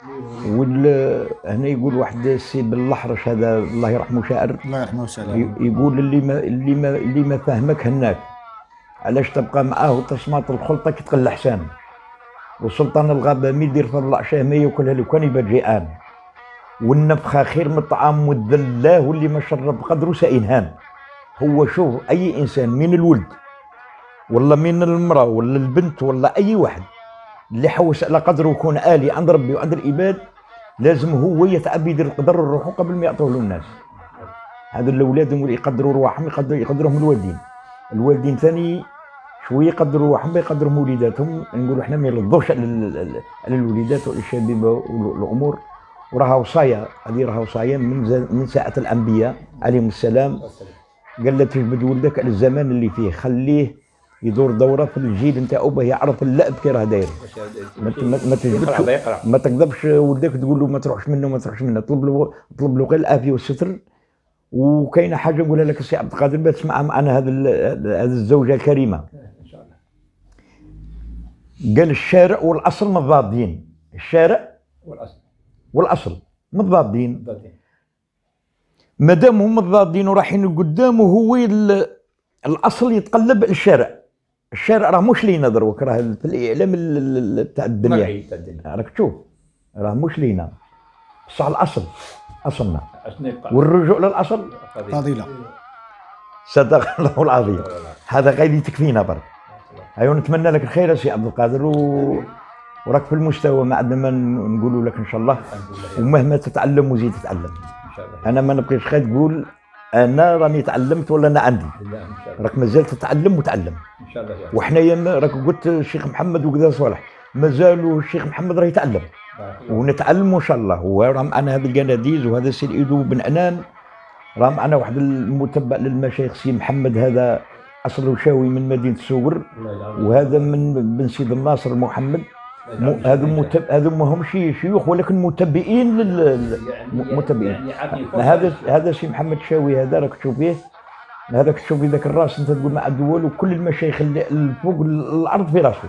هنا يقول واحد السي بالأحرش هذا الله يرحمه شاعر، الله يرحمه وسلام، يقول اللي ما فهمك هناك علاش تبقى معاه وتصمات الخلطه كي تقل حسان، وسلطان الغابه مي يدير في العشاء ما ياكلها لو كان يبقى جيعان، والنفخه خير من الطعام والذلاه واللي ما شرب قدره سإنهان. هو شوف اي انسان من الولد ولا من المراه ولا البنت ولا اي واحد اللي حوس على قدره يكون آلي عند ربي وعند العباد، لازم هو يتعب يدير القدر الروح قبل ما يعطوه للناس. هذا الاولاد يقدروا رواحهم يقدروهم الوالدين ثاني شويه يقدروا رواحهم يقدروا وليداتهم. نقولوا احنا ما نلظوش على الوليدات والشبيبه والامور، وراها وصايه، هذه راها وصايه من ساعه الانبياء عليهم السلام. قال له تجبد ولدك على الزمان اللي فيه، خليه يدور دوره في الجيل نتاعو باه يعرف اللعب كي راه داير. ما تكذبش ولدك تقول له ما تروحش منه، طلب له غير العافيه والستر. وكاينه حاجه نقولها لك السي عبد القادر باش تسمعها معنا هذه الزوجه الكريمه. ان شاء الله. قال الشارع والاصل متضادين، الشارع والاصل متضادين. مادام هم متضادين ورايحين لقدام، وهو الاصل يتقلب الشارع راه مش لينا دروك، راه في الاعلام تاع الدنيا راك تشوف راه مش لينا، بصح الاصل اصلنا، والرجوع للاصل فضيله. صدق الله العظيم. هذا غير تكفينا برك. ايوا نتمنى لك الخير يا سي عبد القادر، وراك في المستوى ما عندنا ما نقولوا لك ان شاء الله، ومهما تتعلم وزيد تتعلم. انا ما نبقيش خير تقول انا راني تعلمت ولا انا عندي، راك مازال تتعلم وتعلم ان شاء الله. وحنايا راك قلت الشيخ محمد وكذا صالح، مازالوا الشيخ محمد راه يتعلم ونتعلموا ان شاء الله. وراه معنا هذا القناديز وهذا السي ايدو بن عنان، راه معنا واحد المتبع للمشايخ سي محمد، هذا اصله شاوي من مدينه السوقر، وهذا من بن سيد الناصر محمد. هذا ما همش شيوخ ولكن متبعين متبعين. هذا سي محمد شاوي، هذا راك تشوف فيه، هذاك تشوف في ذاك الراس انت تقول مع الدول، وكل المشايخ اللي فوق الارض في راسه.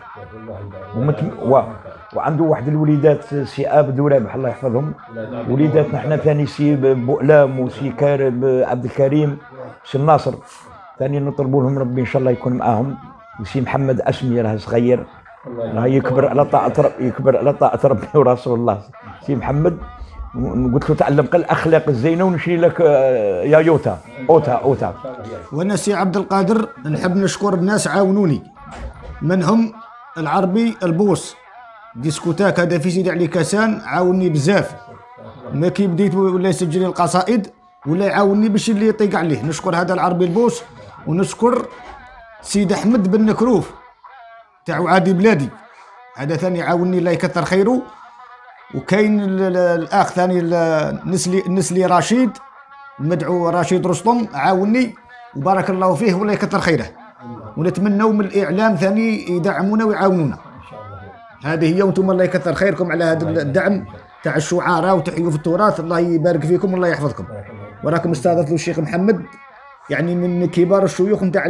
وعنده واحد الوليدات سي ابد ورابح الله يحفظهم، وليداتنا احنا ثاني سي بؤلام وسي عبد الكريم سي الناصر، ثاني نطلبوا لهم ربي ان شاء الله يكون معاهم. وسي محمد اسمي راه صغير، راه يكبر على طاعة ربي ورسول الله. سي محمد قلت له تعلم قل الاخلاق الزينه ونشري لك يا يوتا اوتا. وانا سي عبد القادر نحب نشكر الناس عاونوني، منهم العربي البوس ديسكوتاك هذا في سيدي علي كاسان، عاوني بزاف. ما كي بديت ولا يسجل لي القصائد ولا يعاوني باش اللي يطيق عليه. نشكر هذا العربي البوس، ونشكر سيد احمد بن نكروف تاع عادي بلادي، هذا ثاني عاوني الله يكثر خيره. وكاين الاخ ثاني النسلي رشيد، المدعو رشيد رستم، عاوني وبارك الله فيه والله يكثر خيره. ونتمنوا من الاعلام ثاني يدعمونا ويعاونونا. هذه هي، وانتم الله يكثر خيركم على هذا الدعم تاع الشعراء وتحيوا في التراث، الله يبارك فيكم والله يحفظكم. وراكم استضفتوا الشيخ محمد، يعني من كبار الشيوخ نتاع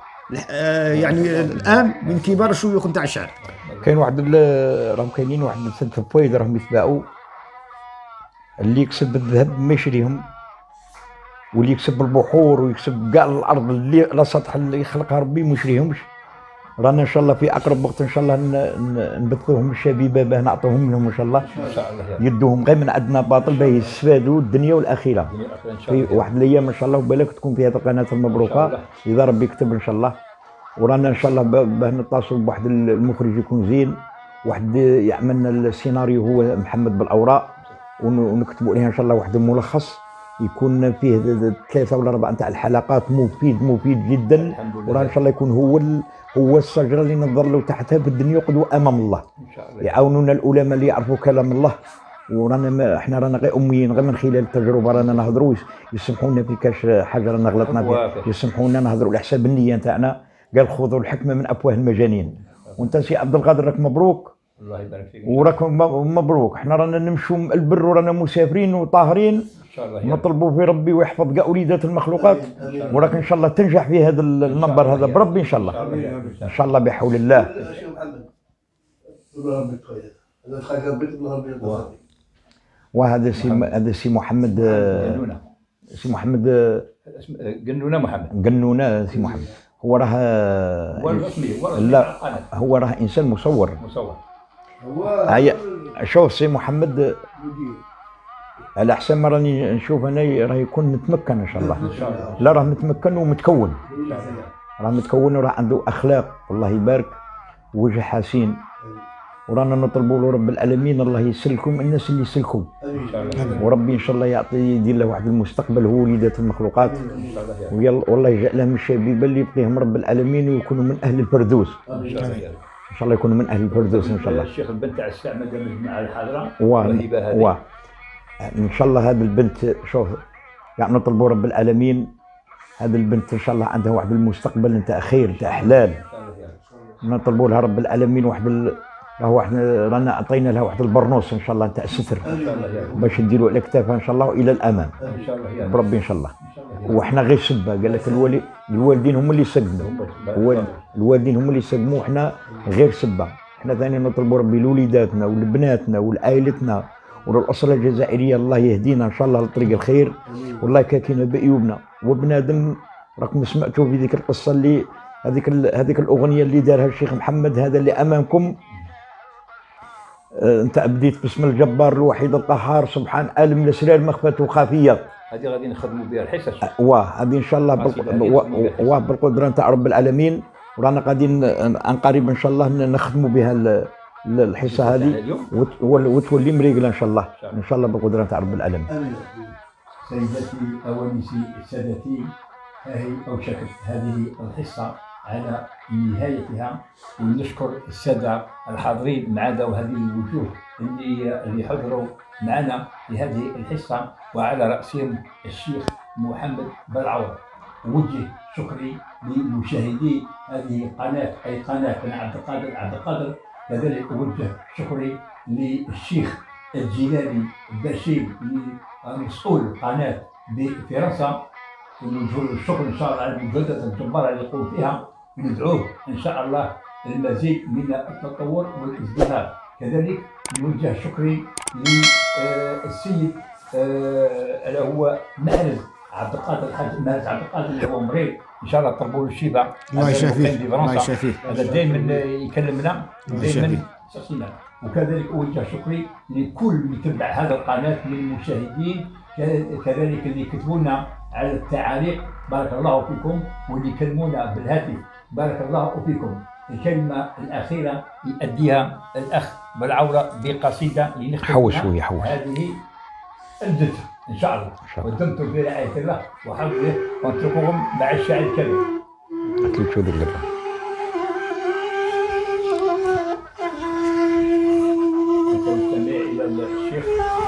يعني الان من كبار الشيوخ نتاع الشعر. كاين واحد راهم كاينين واحد ثلاث فوايد راهم يتباعوا، اللي يكسب الذهب ما يشريهم، واللي يكسب البحور ويكسب كاع الارض اللي على سطح اللي يخلقها ربي ما يشريهمش. رانا ان شاء الله في اقرب وقت ان شاء الله نبثوهم الشبيبه باه نعطوهم لهم ان شاء الله، يدوهم غير من عندنا باطل باه يستفادوا الدنيا والاخره. في واحد الايام ان شاء الله وبالك تكون في هذه القناه المبروكه اذا ربي كتب ان شاء الله. ورانا ان شاء الله باه نتصلوا بواحد المخرج يكون زين، واحد يعمل لنا السيناريو هو محمد بالاوراق، ونكتبوا عليه ان شاء الله واحد الملخص يكون فيه 3 ولا 4 نتاع الحلقات، مفيد جدا. وراه ان شاء الله يكون هو الشجره اللي نظلوا تحتها في الدنيا قدوه امام الله. ان شاء الله يعاونونا العلماء اللي يعرفوا كلام الله. ورانا احنا رانا غير اميين، غير من خلال التجربه رانا نهضروا، يسمحونا في كاش حاجه رانا غلطنا فيها، يسمحونا نهضروا على حساب النيه نتاعنا. قال خذوا الحكمه من افواه المجانين. وانت سي عبد القادر راك مبروك، الله يبارك فيك، وراك مبروك. احنا رانا نمشوا البر ورانا مسافرين وطاهرين ان شاء الله، نطلبوا في ربي ويحفظ كاع وليدات المخلوقات. وراك ان شاء الله تنجح في هذا المنبر هذا بربي ان شاء الله، ان شاء الله بحول الله. وهذا سي محمد قنونه سي محمد قنونه محمد قنونه سي محمد. هو راه هو الرسمي لا هو راه انسان مصور. هيا شوف سي محمد على احسن ما راني نشوف انا راه يكون متمكن ان شاء الله. لا راه متمكن ومتكون، راه متكون وراه عنده اخلاق الله يبارك، وجه حسين، ورانا نطلبوا له رب العالمين الله يسلكم الناس اللي يسلكوا، وربي ان شاء الله يعطي يدير له واحد المستقبل هو وليدات المخلوقات، والله يجعل لهم الشبيبه اللي يبقيهم رب العالمين ويكونوا من اهل الفردوس ان شاء الله، يكونوا من اهل الفردوس ان شاء الله. الشيخ البنت تاع الساعه مع الحاضره ان شاء الله هذه البنت شوف يعني نطلبوا رب العالمين هذه البنت ان شاء الله عندها واحد المستقبل نتاع خير نتاع حلال، نطلبوا لها رب العالمين واحد رانا عطينا لها واحد البرنوس ان شاء الله نتاع الستر باش نديروا على كتافها ان شاء الله والى الامام بربي ان شاء الله. وحنا غير سبه قال لك الوالدين هم اللي يسقموا، الوالدين هم اللي يسقموا، وحنا غير سبه. احنا ثاني نطلبوا ربي لوليداتنا ولبناتنا ولعائلتنا وللاسره الجزائريه الله يهدينا ان شاء الله لطريق الخير، والله كاكينا بايوبنا وبنادم. راكم سمعتوا في ذيك القصه اللي هذيك الاغنيه اللي دارها الشيخ محمد هذا اللي امامكم، انت بديت باسم الجبار الوحيد القهار سبحان عالم الاسرار مخفته خافيه. هذه غادي نخدموا بها الحصص هذه ان شاء الله بالقدره نتاع رب العالمين، ورانا قاعدين عن قريب ان شاء الله نخدموا بها الحصه هذه وتولي مريقله ان شاء الله، ان شاء الله بالقدره نتاع رب العالمين. سيداتي اوانسي سادتي، ها هي اوشكت هذه الحصه على نهايتها، ونشكر الساده الحاضرين معنا وهذه الوجوه اللي حضروا معنا في هذه الحصه، وعلى راسهم الشيخ محمد بالعوض. وجه شكري لمشاهدي هذه القناه اي قناه عبد القادر، كذلك اوجه شكري للشيخ الجيلاني البشير مسؤول قناه بفرنسا، ونوجه له الشكر ان شاء الله على المجهودات الجباره اللي يقوم فيها، وندعوه ان شاء الله للمزيد من التطور والازدهار. كذلك نوجه شكري للسيد اللي هو مهرز عبد القادر، الحاج مهرز عبد القادر اللي هو مريض، ان شاء الله طلبوا له الشفاء الله يشافيه الله يشافيه. هذا دائما يكلمنا ودائما يستشيرنا. وكذلك اوجه شكري لكل من يتبع هذا القناه من المشاهدين، كذلك اللي يكتبونا على التعاليق بارك الله فيكم، واللي يكلمونا بالهاتف بارك الله فيكم. الكلمه الاخيره يؤديها الاخ بالعوره بقصيده لنختم حوش شويه حوش. هذه الجزء ان شاء الله، ودمتم في رعايه الله وحفظه، واترككم مع الشاعر الكريم. شو ذي اللي نستمع الى الشيخ.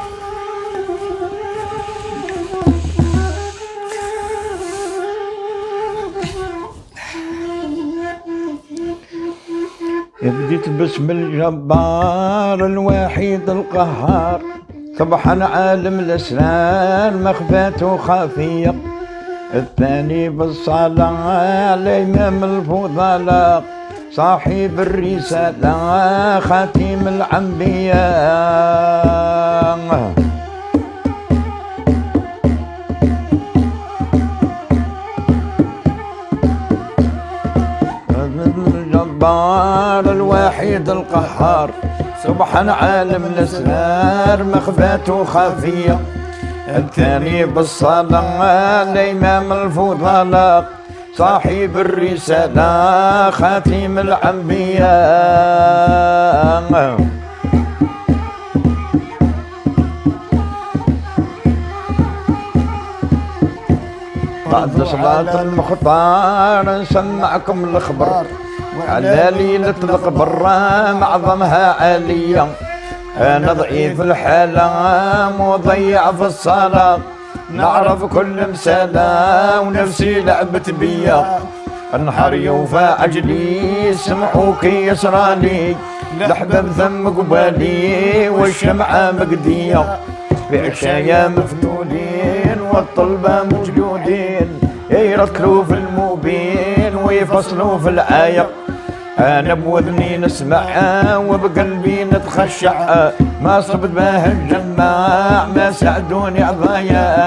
بديت باسم الجبار الوحيد القهار، سبحان عالم الاسرار مخفاته خافيه، الثاني بالصلاه على امام الفضلاء، صاحب الرساله خاتم الانبياء. الجبار الوحيد القهار، سبحان عالم الاسرار مخفاته خافيه، الثاني بالصلاه الامام الفضلاء، صاحب الرساله خاتم الانبياء. بعد صلاة المختار نسمعكم الخبر على ليلة القبر معظمها عالية، أنا ضعيف الحالة مضيع في الصلاة، نعرف كل مسالة ونفسي لعبت بيا، النهار يوفى عجلي سمعوك يسرالي، الأحباب ثم قبالي والشمعة مقدية، في عشايا مفتولين والطلبة موجودين، يركلوا في المبين ويفصلوا في العايق، انا بودني نسمع وبقلبي نتخشع، ما صبت به الجماع ما ساعدوني عضايا.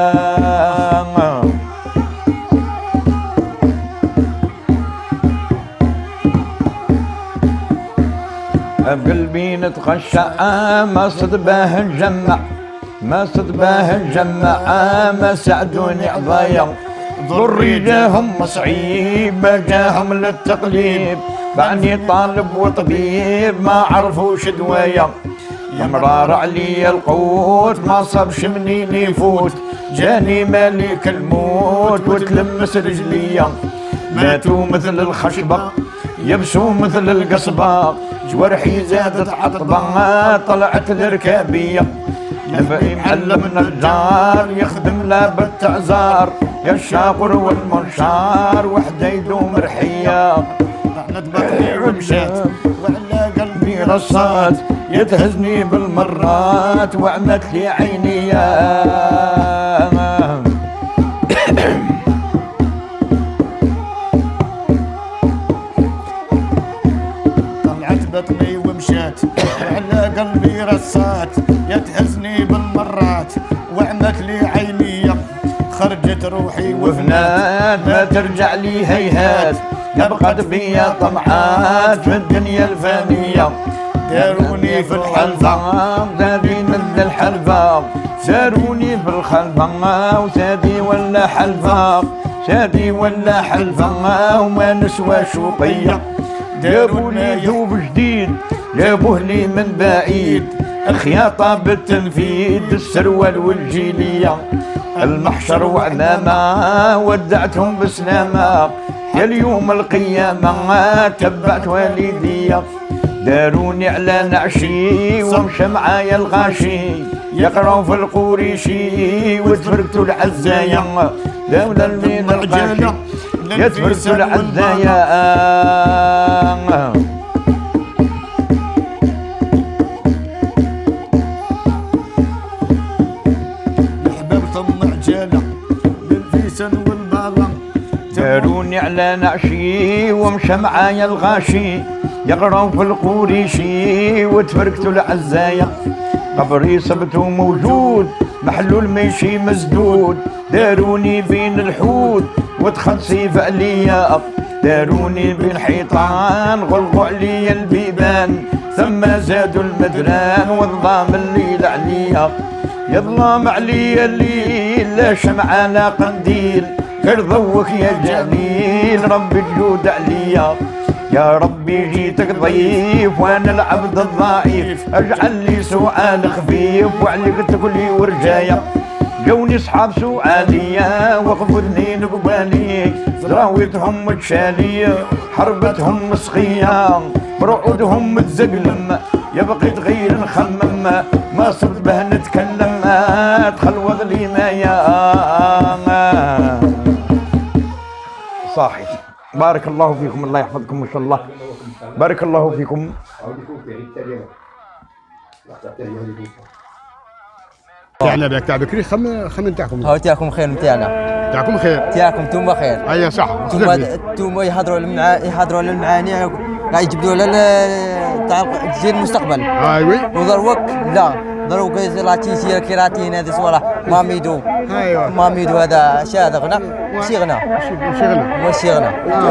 بقلبي نتخشع ما صد به الجمع، ما صد به الجمع ما ساعدوني عضايا. ضري جاهم صعيب جاهم للتقليب، بعني طالب وطبيب ما عرفوش دوايا. مرار علي القوت ما صابش منين يفوت، جاني مالك الموت وتلمس رجليا. ماتوا مثل الخشبة يبسوا مثل القصبة، جوارحي زادت عطبة طلعت الركابية. نبقي معلم نجار يخدم لا بالتعزار، يا الشاقر والمنشار وحده يدوم رحية. طعنت بطني ومشات وعلى قلبي رصات، يتهزني بالمرات وعمت لي عيني. طلعت بطني ومشات وعلى قلبي رصات، يتهزني بالمرات وعمت لي عيني. خرجت روحي وفنات ما ترجع لي هيهات، يبقى فيا طمعات في الدنيا الفانية. داروني في الحلفة داري من الحلفة، ساروني في الخلفة وسادي ولا حلفة، سادي ولا حلفة وما نسوى شوقية. جابولي ثوب جديد جابوه لي من بعيد، الخياطة بالتنفيذ السروال والجيلية. المحشر وعلامة ودعتهم بسلامة، يا اليوم القيامة تبعت والدية. داروني على نعشي ومشى معايا الغاشي، يقراو في القوريشي وتفرقتوا العزايا. لولا المين الغاشي يتفرقتوا العزايا. داروني على نعشي ومشى معايا الغاشي، يقراو في القوريشي وتفرقتوا العزايا. قبري صبتو موجود محلول ماشي مسدود، داروني بين الحوت ودخل سيف عليا. داروني بين حيطان غلقوا عليا البيبان، ثم زادوا المدران والظلام الليل عليا. يا ظلام عليا الليل لا شمعة لا قنديل، غير ضوك يا جميل ربي الجود عليا. يا ربي جيتك ضيف وانا العبد الضعيف، اجعل لي سؤال خفيف وعليك تقولي ورجايا. جوني صحاب سؤالية وقفوا اثنين قبالي، زراويتهم متشالية حربتهم مسخية، برعودهم متزقلم يا بقيت غير نخمم، ما صرت به نتكلم تخلوض لي مايا. صاحي بارك الله فيكم، الله يحفظكم ان شاء الله. بارك الله فيكم. تاعنا بك تاع بكري خم نتاعكم. هاو تاعكم خير نتاعنا. تاعكم خير. تاعكم نتوما خير. اي صح. نتوما يهضروا على المعاني قاعد يجبدوا على تاع الجيل المستقبل. ايوي. ودروك لا دروك لاتيسي كيراتين هذه صوره ماميدو. ايوه. ماميدو هذا هذا غنى ماشي غنى. ماشي غنى.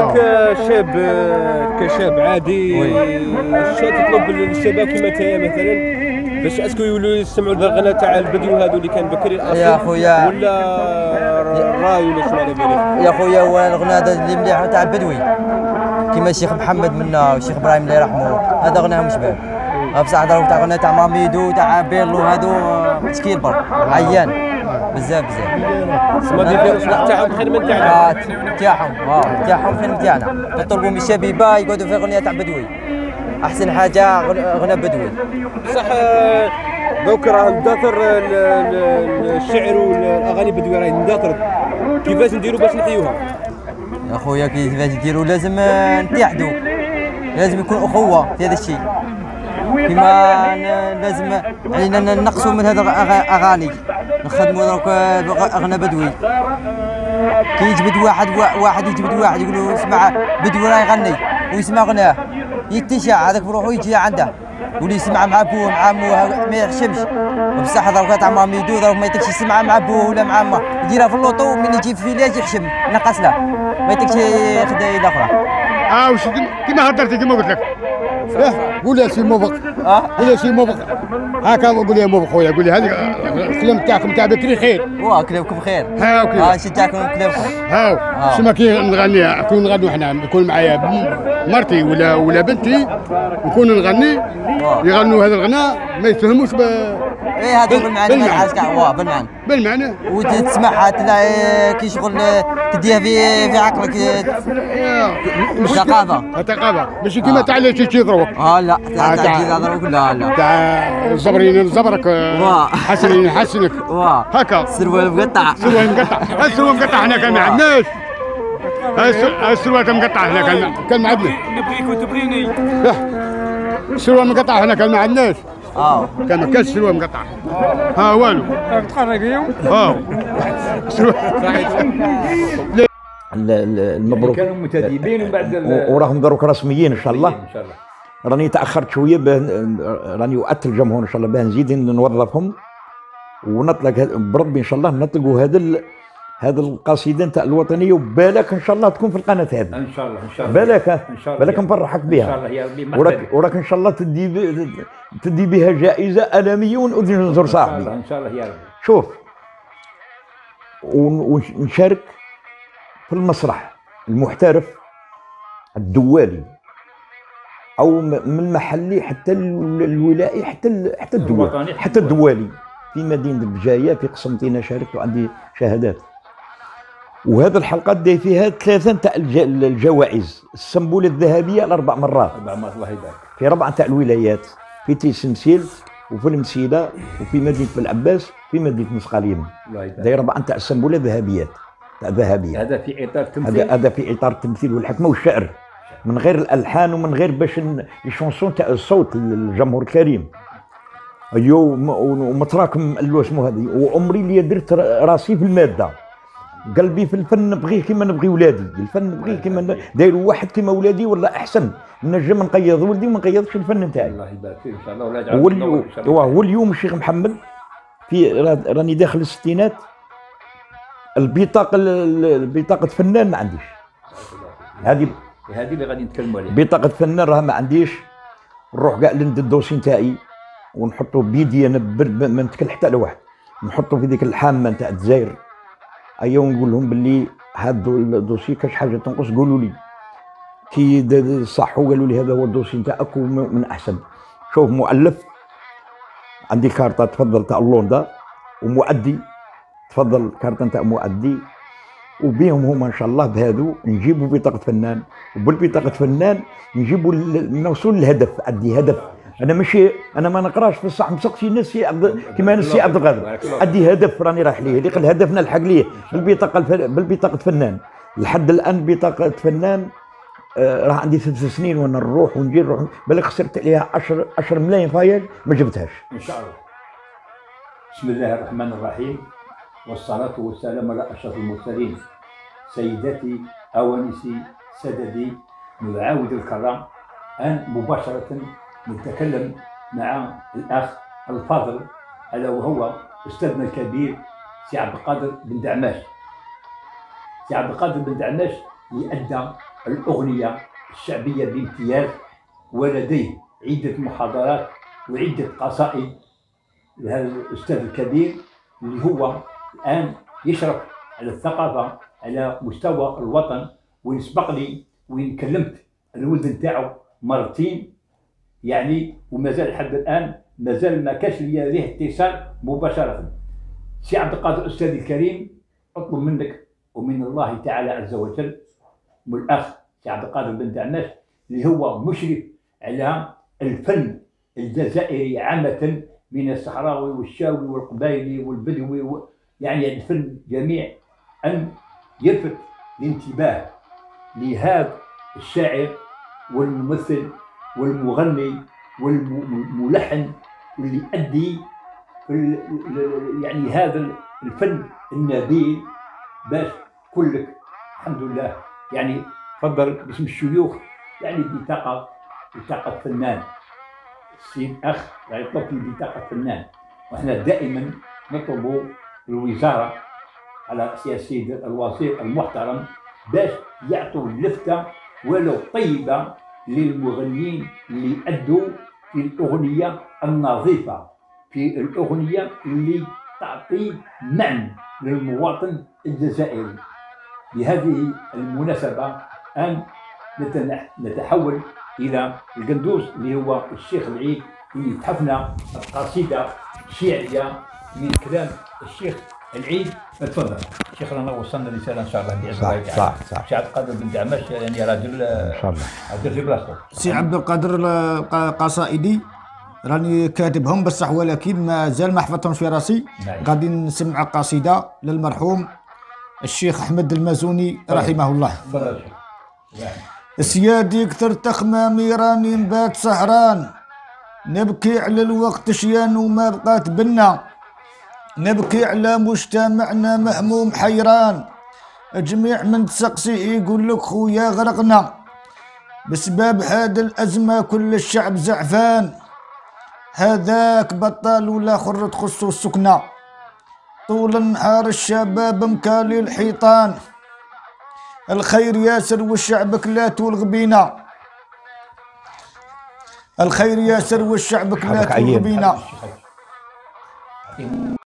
كشاب عادي تطلب الشباب كما انت مثلا باش اسكو يولوا يسمعوا الغنى تاع البدو هذو اللي كان بكري الاصيل يا خويا ولا راي ولا شنو على بالك؟ يا خويا هو الغنى هذا اللي مليح تاع البدوي كيما الشيخ محمد منا والشيخ ابراهيم الله يرحمه، هذا غناهم شباب. بصح هضروا تاع غنى تاع ماميدو تاع بيرلو هذو مسكين برك عيان بزاف تاعهم خير من تاعنا. تاعهم خير من تاعنا. نطلبوا من الشبيبه يقعدوا في غنية تاع بدوي، احسن حاجه غنى بدوي. صح دوك راه نداثر الشعر والاغاني البدوي راهي نداثرت، كيفاش نديروا باش نحيوها؟ يا خويا كيفاش نديروا؟ لازم نتحدوا، لازم يكون اخوه في هذا الشيء. كما لازم علينا نقصوا من هذا الاغاني، نخدموا دروك اغنى بدوي كي يجبد واحد يجبد واحد يقول له اسمع بدوي راه يغني ويسمع غناه يتشع هذاك بروحو يجي عنده واللي يسمع مع بوه مع عموه ما يحشمش. بصح دروك تاع مامي يدو دروك ما يتكش يسمع مع بوه ولا مع عمه يديرها في اللوطو من يجي في فيلاج يحشم نقص له ما يتكش ياخذ يد اخرى. واش كيما هضرتي كيما قلت لك قول لي سي موفق قول لي سي موفق هاكا قول لي موفق خويا قول لي هذه الكلام تاعكم تاع بكري خير كلامكم خير نشجعكم كلامكم سما كي نغني كون نغنوا حنا نكون معايا مرتي ولا بنتي نكون نغني يغنوا هذا الغناء ما يتفهموش هذا بالمعنى ما يلحقش كاع بالمعنى وتسمعها تلاقي كي شغل تديها في عقلك ثقافه ماشي كيما تاع اللي تجي تضربك لا تاع تضربك لا تاع زبرين نزبرك حسنين نحسنك هكا السروال مقطع السروال مقطع حنا كان ما عندناش السروال مقطع حنا كان ما عندناش نبغيك وتبغيني السروال مقطع حنا كان ما عندناش كان ما كانش سروال مقطع والو تخرج اليوم المبروك كانوا متديبين ومن بعد وراهم دروك رسميين ان شاء الله. راني تاخرت شويه راني وعدت الجمهور ان شاء الله باه نزيد نوظفهم ونطلق بربي ان شاء الله نطلقوا هذا القصيده نتاع الوطنيه وبالك ان شاء الله تكون في القناه هذه ان شاء الله بالك نفرحك بها ان شاء الله يا ربي وراك ان شاء الله تدي بها جائزه الاميه ونزور صاحبي ان شاء الله يا ربي. شوف ونشارك في المسرح المحترف الدوالي او من المحلي حتى الولائي حتى الدولي حتى الدوالي في مدينه البجايه في قسمتين شاركت وعندي شهادات. وهذه الحلقات داير فيها 3 تاع الجوائز السنبوله الذهبيه 4 مرات الله يبارك في 4 تاع الولايات في تيسمسيل وفي المسيله وفي مدينه العباس في مدينه مسقاليم داير 4 تاع السنبوله ذهبيه هذا في اطار التمثيل هذا في اطار التمثيل والحكمه والشعر من غير الالحان ومن غير باش الشونسون تاع الصوت للجمهور الكريم. ومتراكم اسمه هذه وعمري اللي درت راسي في الماده قلبي في الفن نبغيه كيما نبغي ولادي الفن نبغيه كيما دايروا واحد كيما ولادي ولا احسن نجم نقيض ولدي وما نقيضش الفن نتاعي. الله يبارك فيك ان شاء الله واليوم الشيخ محمد راني داخل الستينات البطاقه فنان ما عنديش هذه اللي غادي نتكلموا عليها بطاقه فنان راه ما عنديش. نروح كاع لند الدوسي نتاعي ونحطوا بيدي انا ما نتكل حتى على واحد نحطوا في ديك الحامه نتاع الجزائر ونقول لهم باللي هذا الدوسي كاش حاجه تنقص قولوا لي كي صحوا قالوا لي هذا هو الدوسي نتاعك ومن احسن. شوف مؤلف عندي كارطه تفضل تاع لوندا ومؤدي تفضل كارطه نتاع مؤدي وبيهم هما ان شاء الله بهذو نجيبوا بطاقه فنان وبالبطاقه فنان نجيبوا نوصلوا للهدف. عندي هدف انا ما نقراش في الصح مسقسي ناس كيما السي عبد القادر عندي هدف راني رايح ليه اللي الهدف نلحق ليه بالبطاقه فنان. لحد الان بطاقه فنان راه عندي 3 سنين وانا نروح ونجي بالك خسرت عليها 10 ملايين فايل ما جبتهاش ان شاء الله. بسم الله الرحمن الرحيم والصلاة والسلام على أشرف المرسلين سيداتي أوانسي سادتي نعاود الكرام الآن مباشرة نتكلم مع الأخ الفاضل ألا وهو أستاذنا الكبير سي عبد القادر بن دعماش. سي عبد القادر بن دعماش أدى الأغنية الشعبية بامتياز ولديه عدة محاضرات وعدة قصائد لهذا الأستاذ الكبير اللي هو الآن يشرف على الثقافة على مستوى الوطن. ويسبق لي وين كلمت الولد نتاعو مرتين يعني ومازال لحد الآن مازال ما كاش لي ليه اتصال مباشرة. سي عبد القادر أستاذي الكريم أطلب منك ومن الله تعالى عز وجل والأخ سي عبد القادر بن دعماش اللي هو مشرف على الفن الجزائري عامة من الصحراوي والشاوي والقبائلي والبدوي يعني الفن جميع أن يلفت الانتباه لهذا الشاعر والممثل والمغني والملحن اللي يؤدي يعني هذا الفن النبيل باش كلك الحمد لله يعني تفضل باسم الشيوخ يعني بطاقة فنان. السيد أخ يطلب في بطاقة فنان، وإحنا دائما نطلب الوزارة على السيد الوزير المحترم باش يعطوا اللفتة ولو طيبة للمغنيين اللي أدوا في الأغنية النظيفة، في الأغنية اللي تعطي معنى للمواطن الجزائري. بهذه المناسبة أن نتحول إلى القندوس اللي هو الشيخ العيد اللي تحفنا قصيدة شعرية من كلام الشيخ العيد. تفضل شيخ، رانا وصلنا رسالة إن شاء الله بإذن الله تعالى. صح. سي عبد القادر بن دعماش يعني راجل إن شاء الله راجل في بلاصتو. سي عبد القادر القصائدي راني كاتبهم بصح، ولكن مازال ما حفظتهمش في راسي. غادي نسمع قصيدة للمرحوم الشيخ أحمد المازوني رحمه الله. تفضل شيخ. سيادي كثر تخمامي راني نبات سهران، نبكي على الوقت شيان وما بقات بنا، نبكي على مجتمعنا مهموم حيران، جميع من تسقسي يقول لك خويا غرقنا، بسبب هذا الأزمة كل الشعب زعفان، هذاك بطال والاخر تخصو السكنة، طول النهار الشباب مكالي الحيطان، الخير ياسر والشعب كلات والغبينة، الخير ياسر والشعب كلات والغبينة.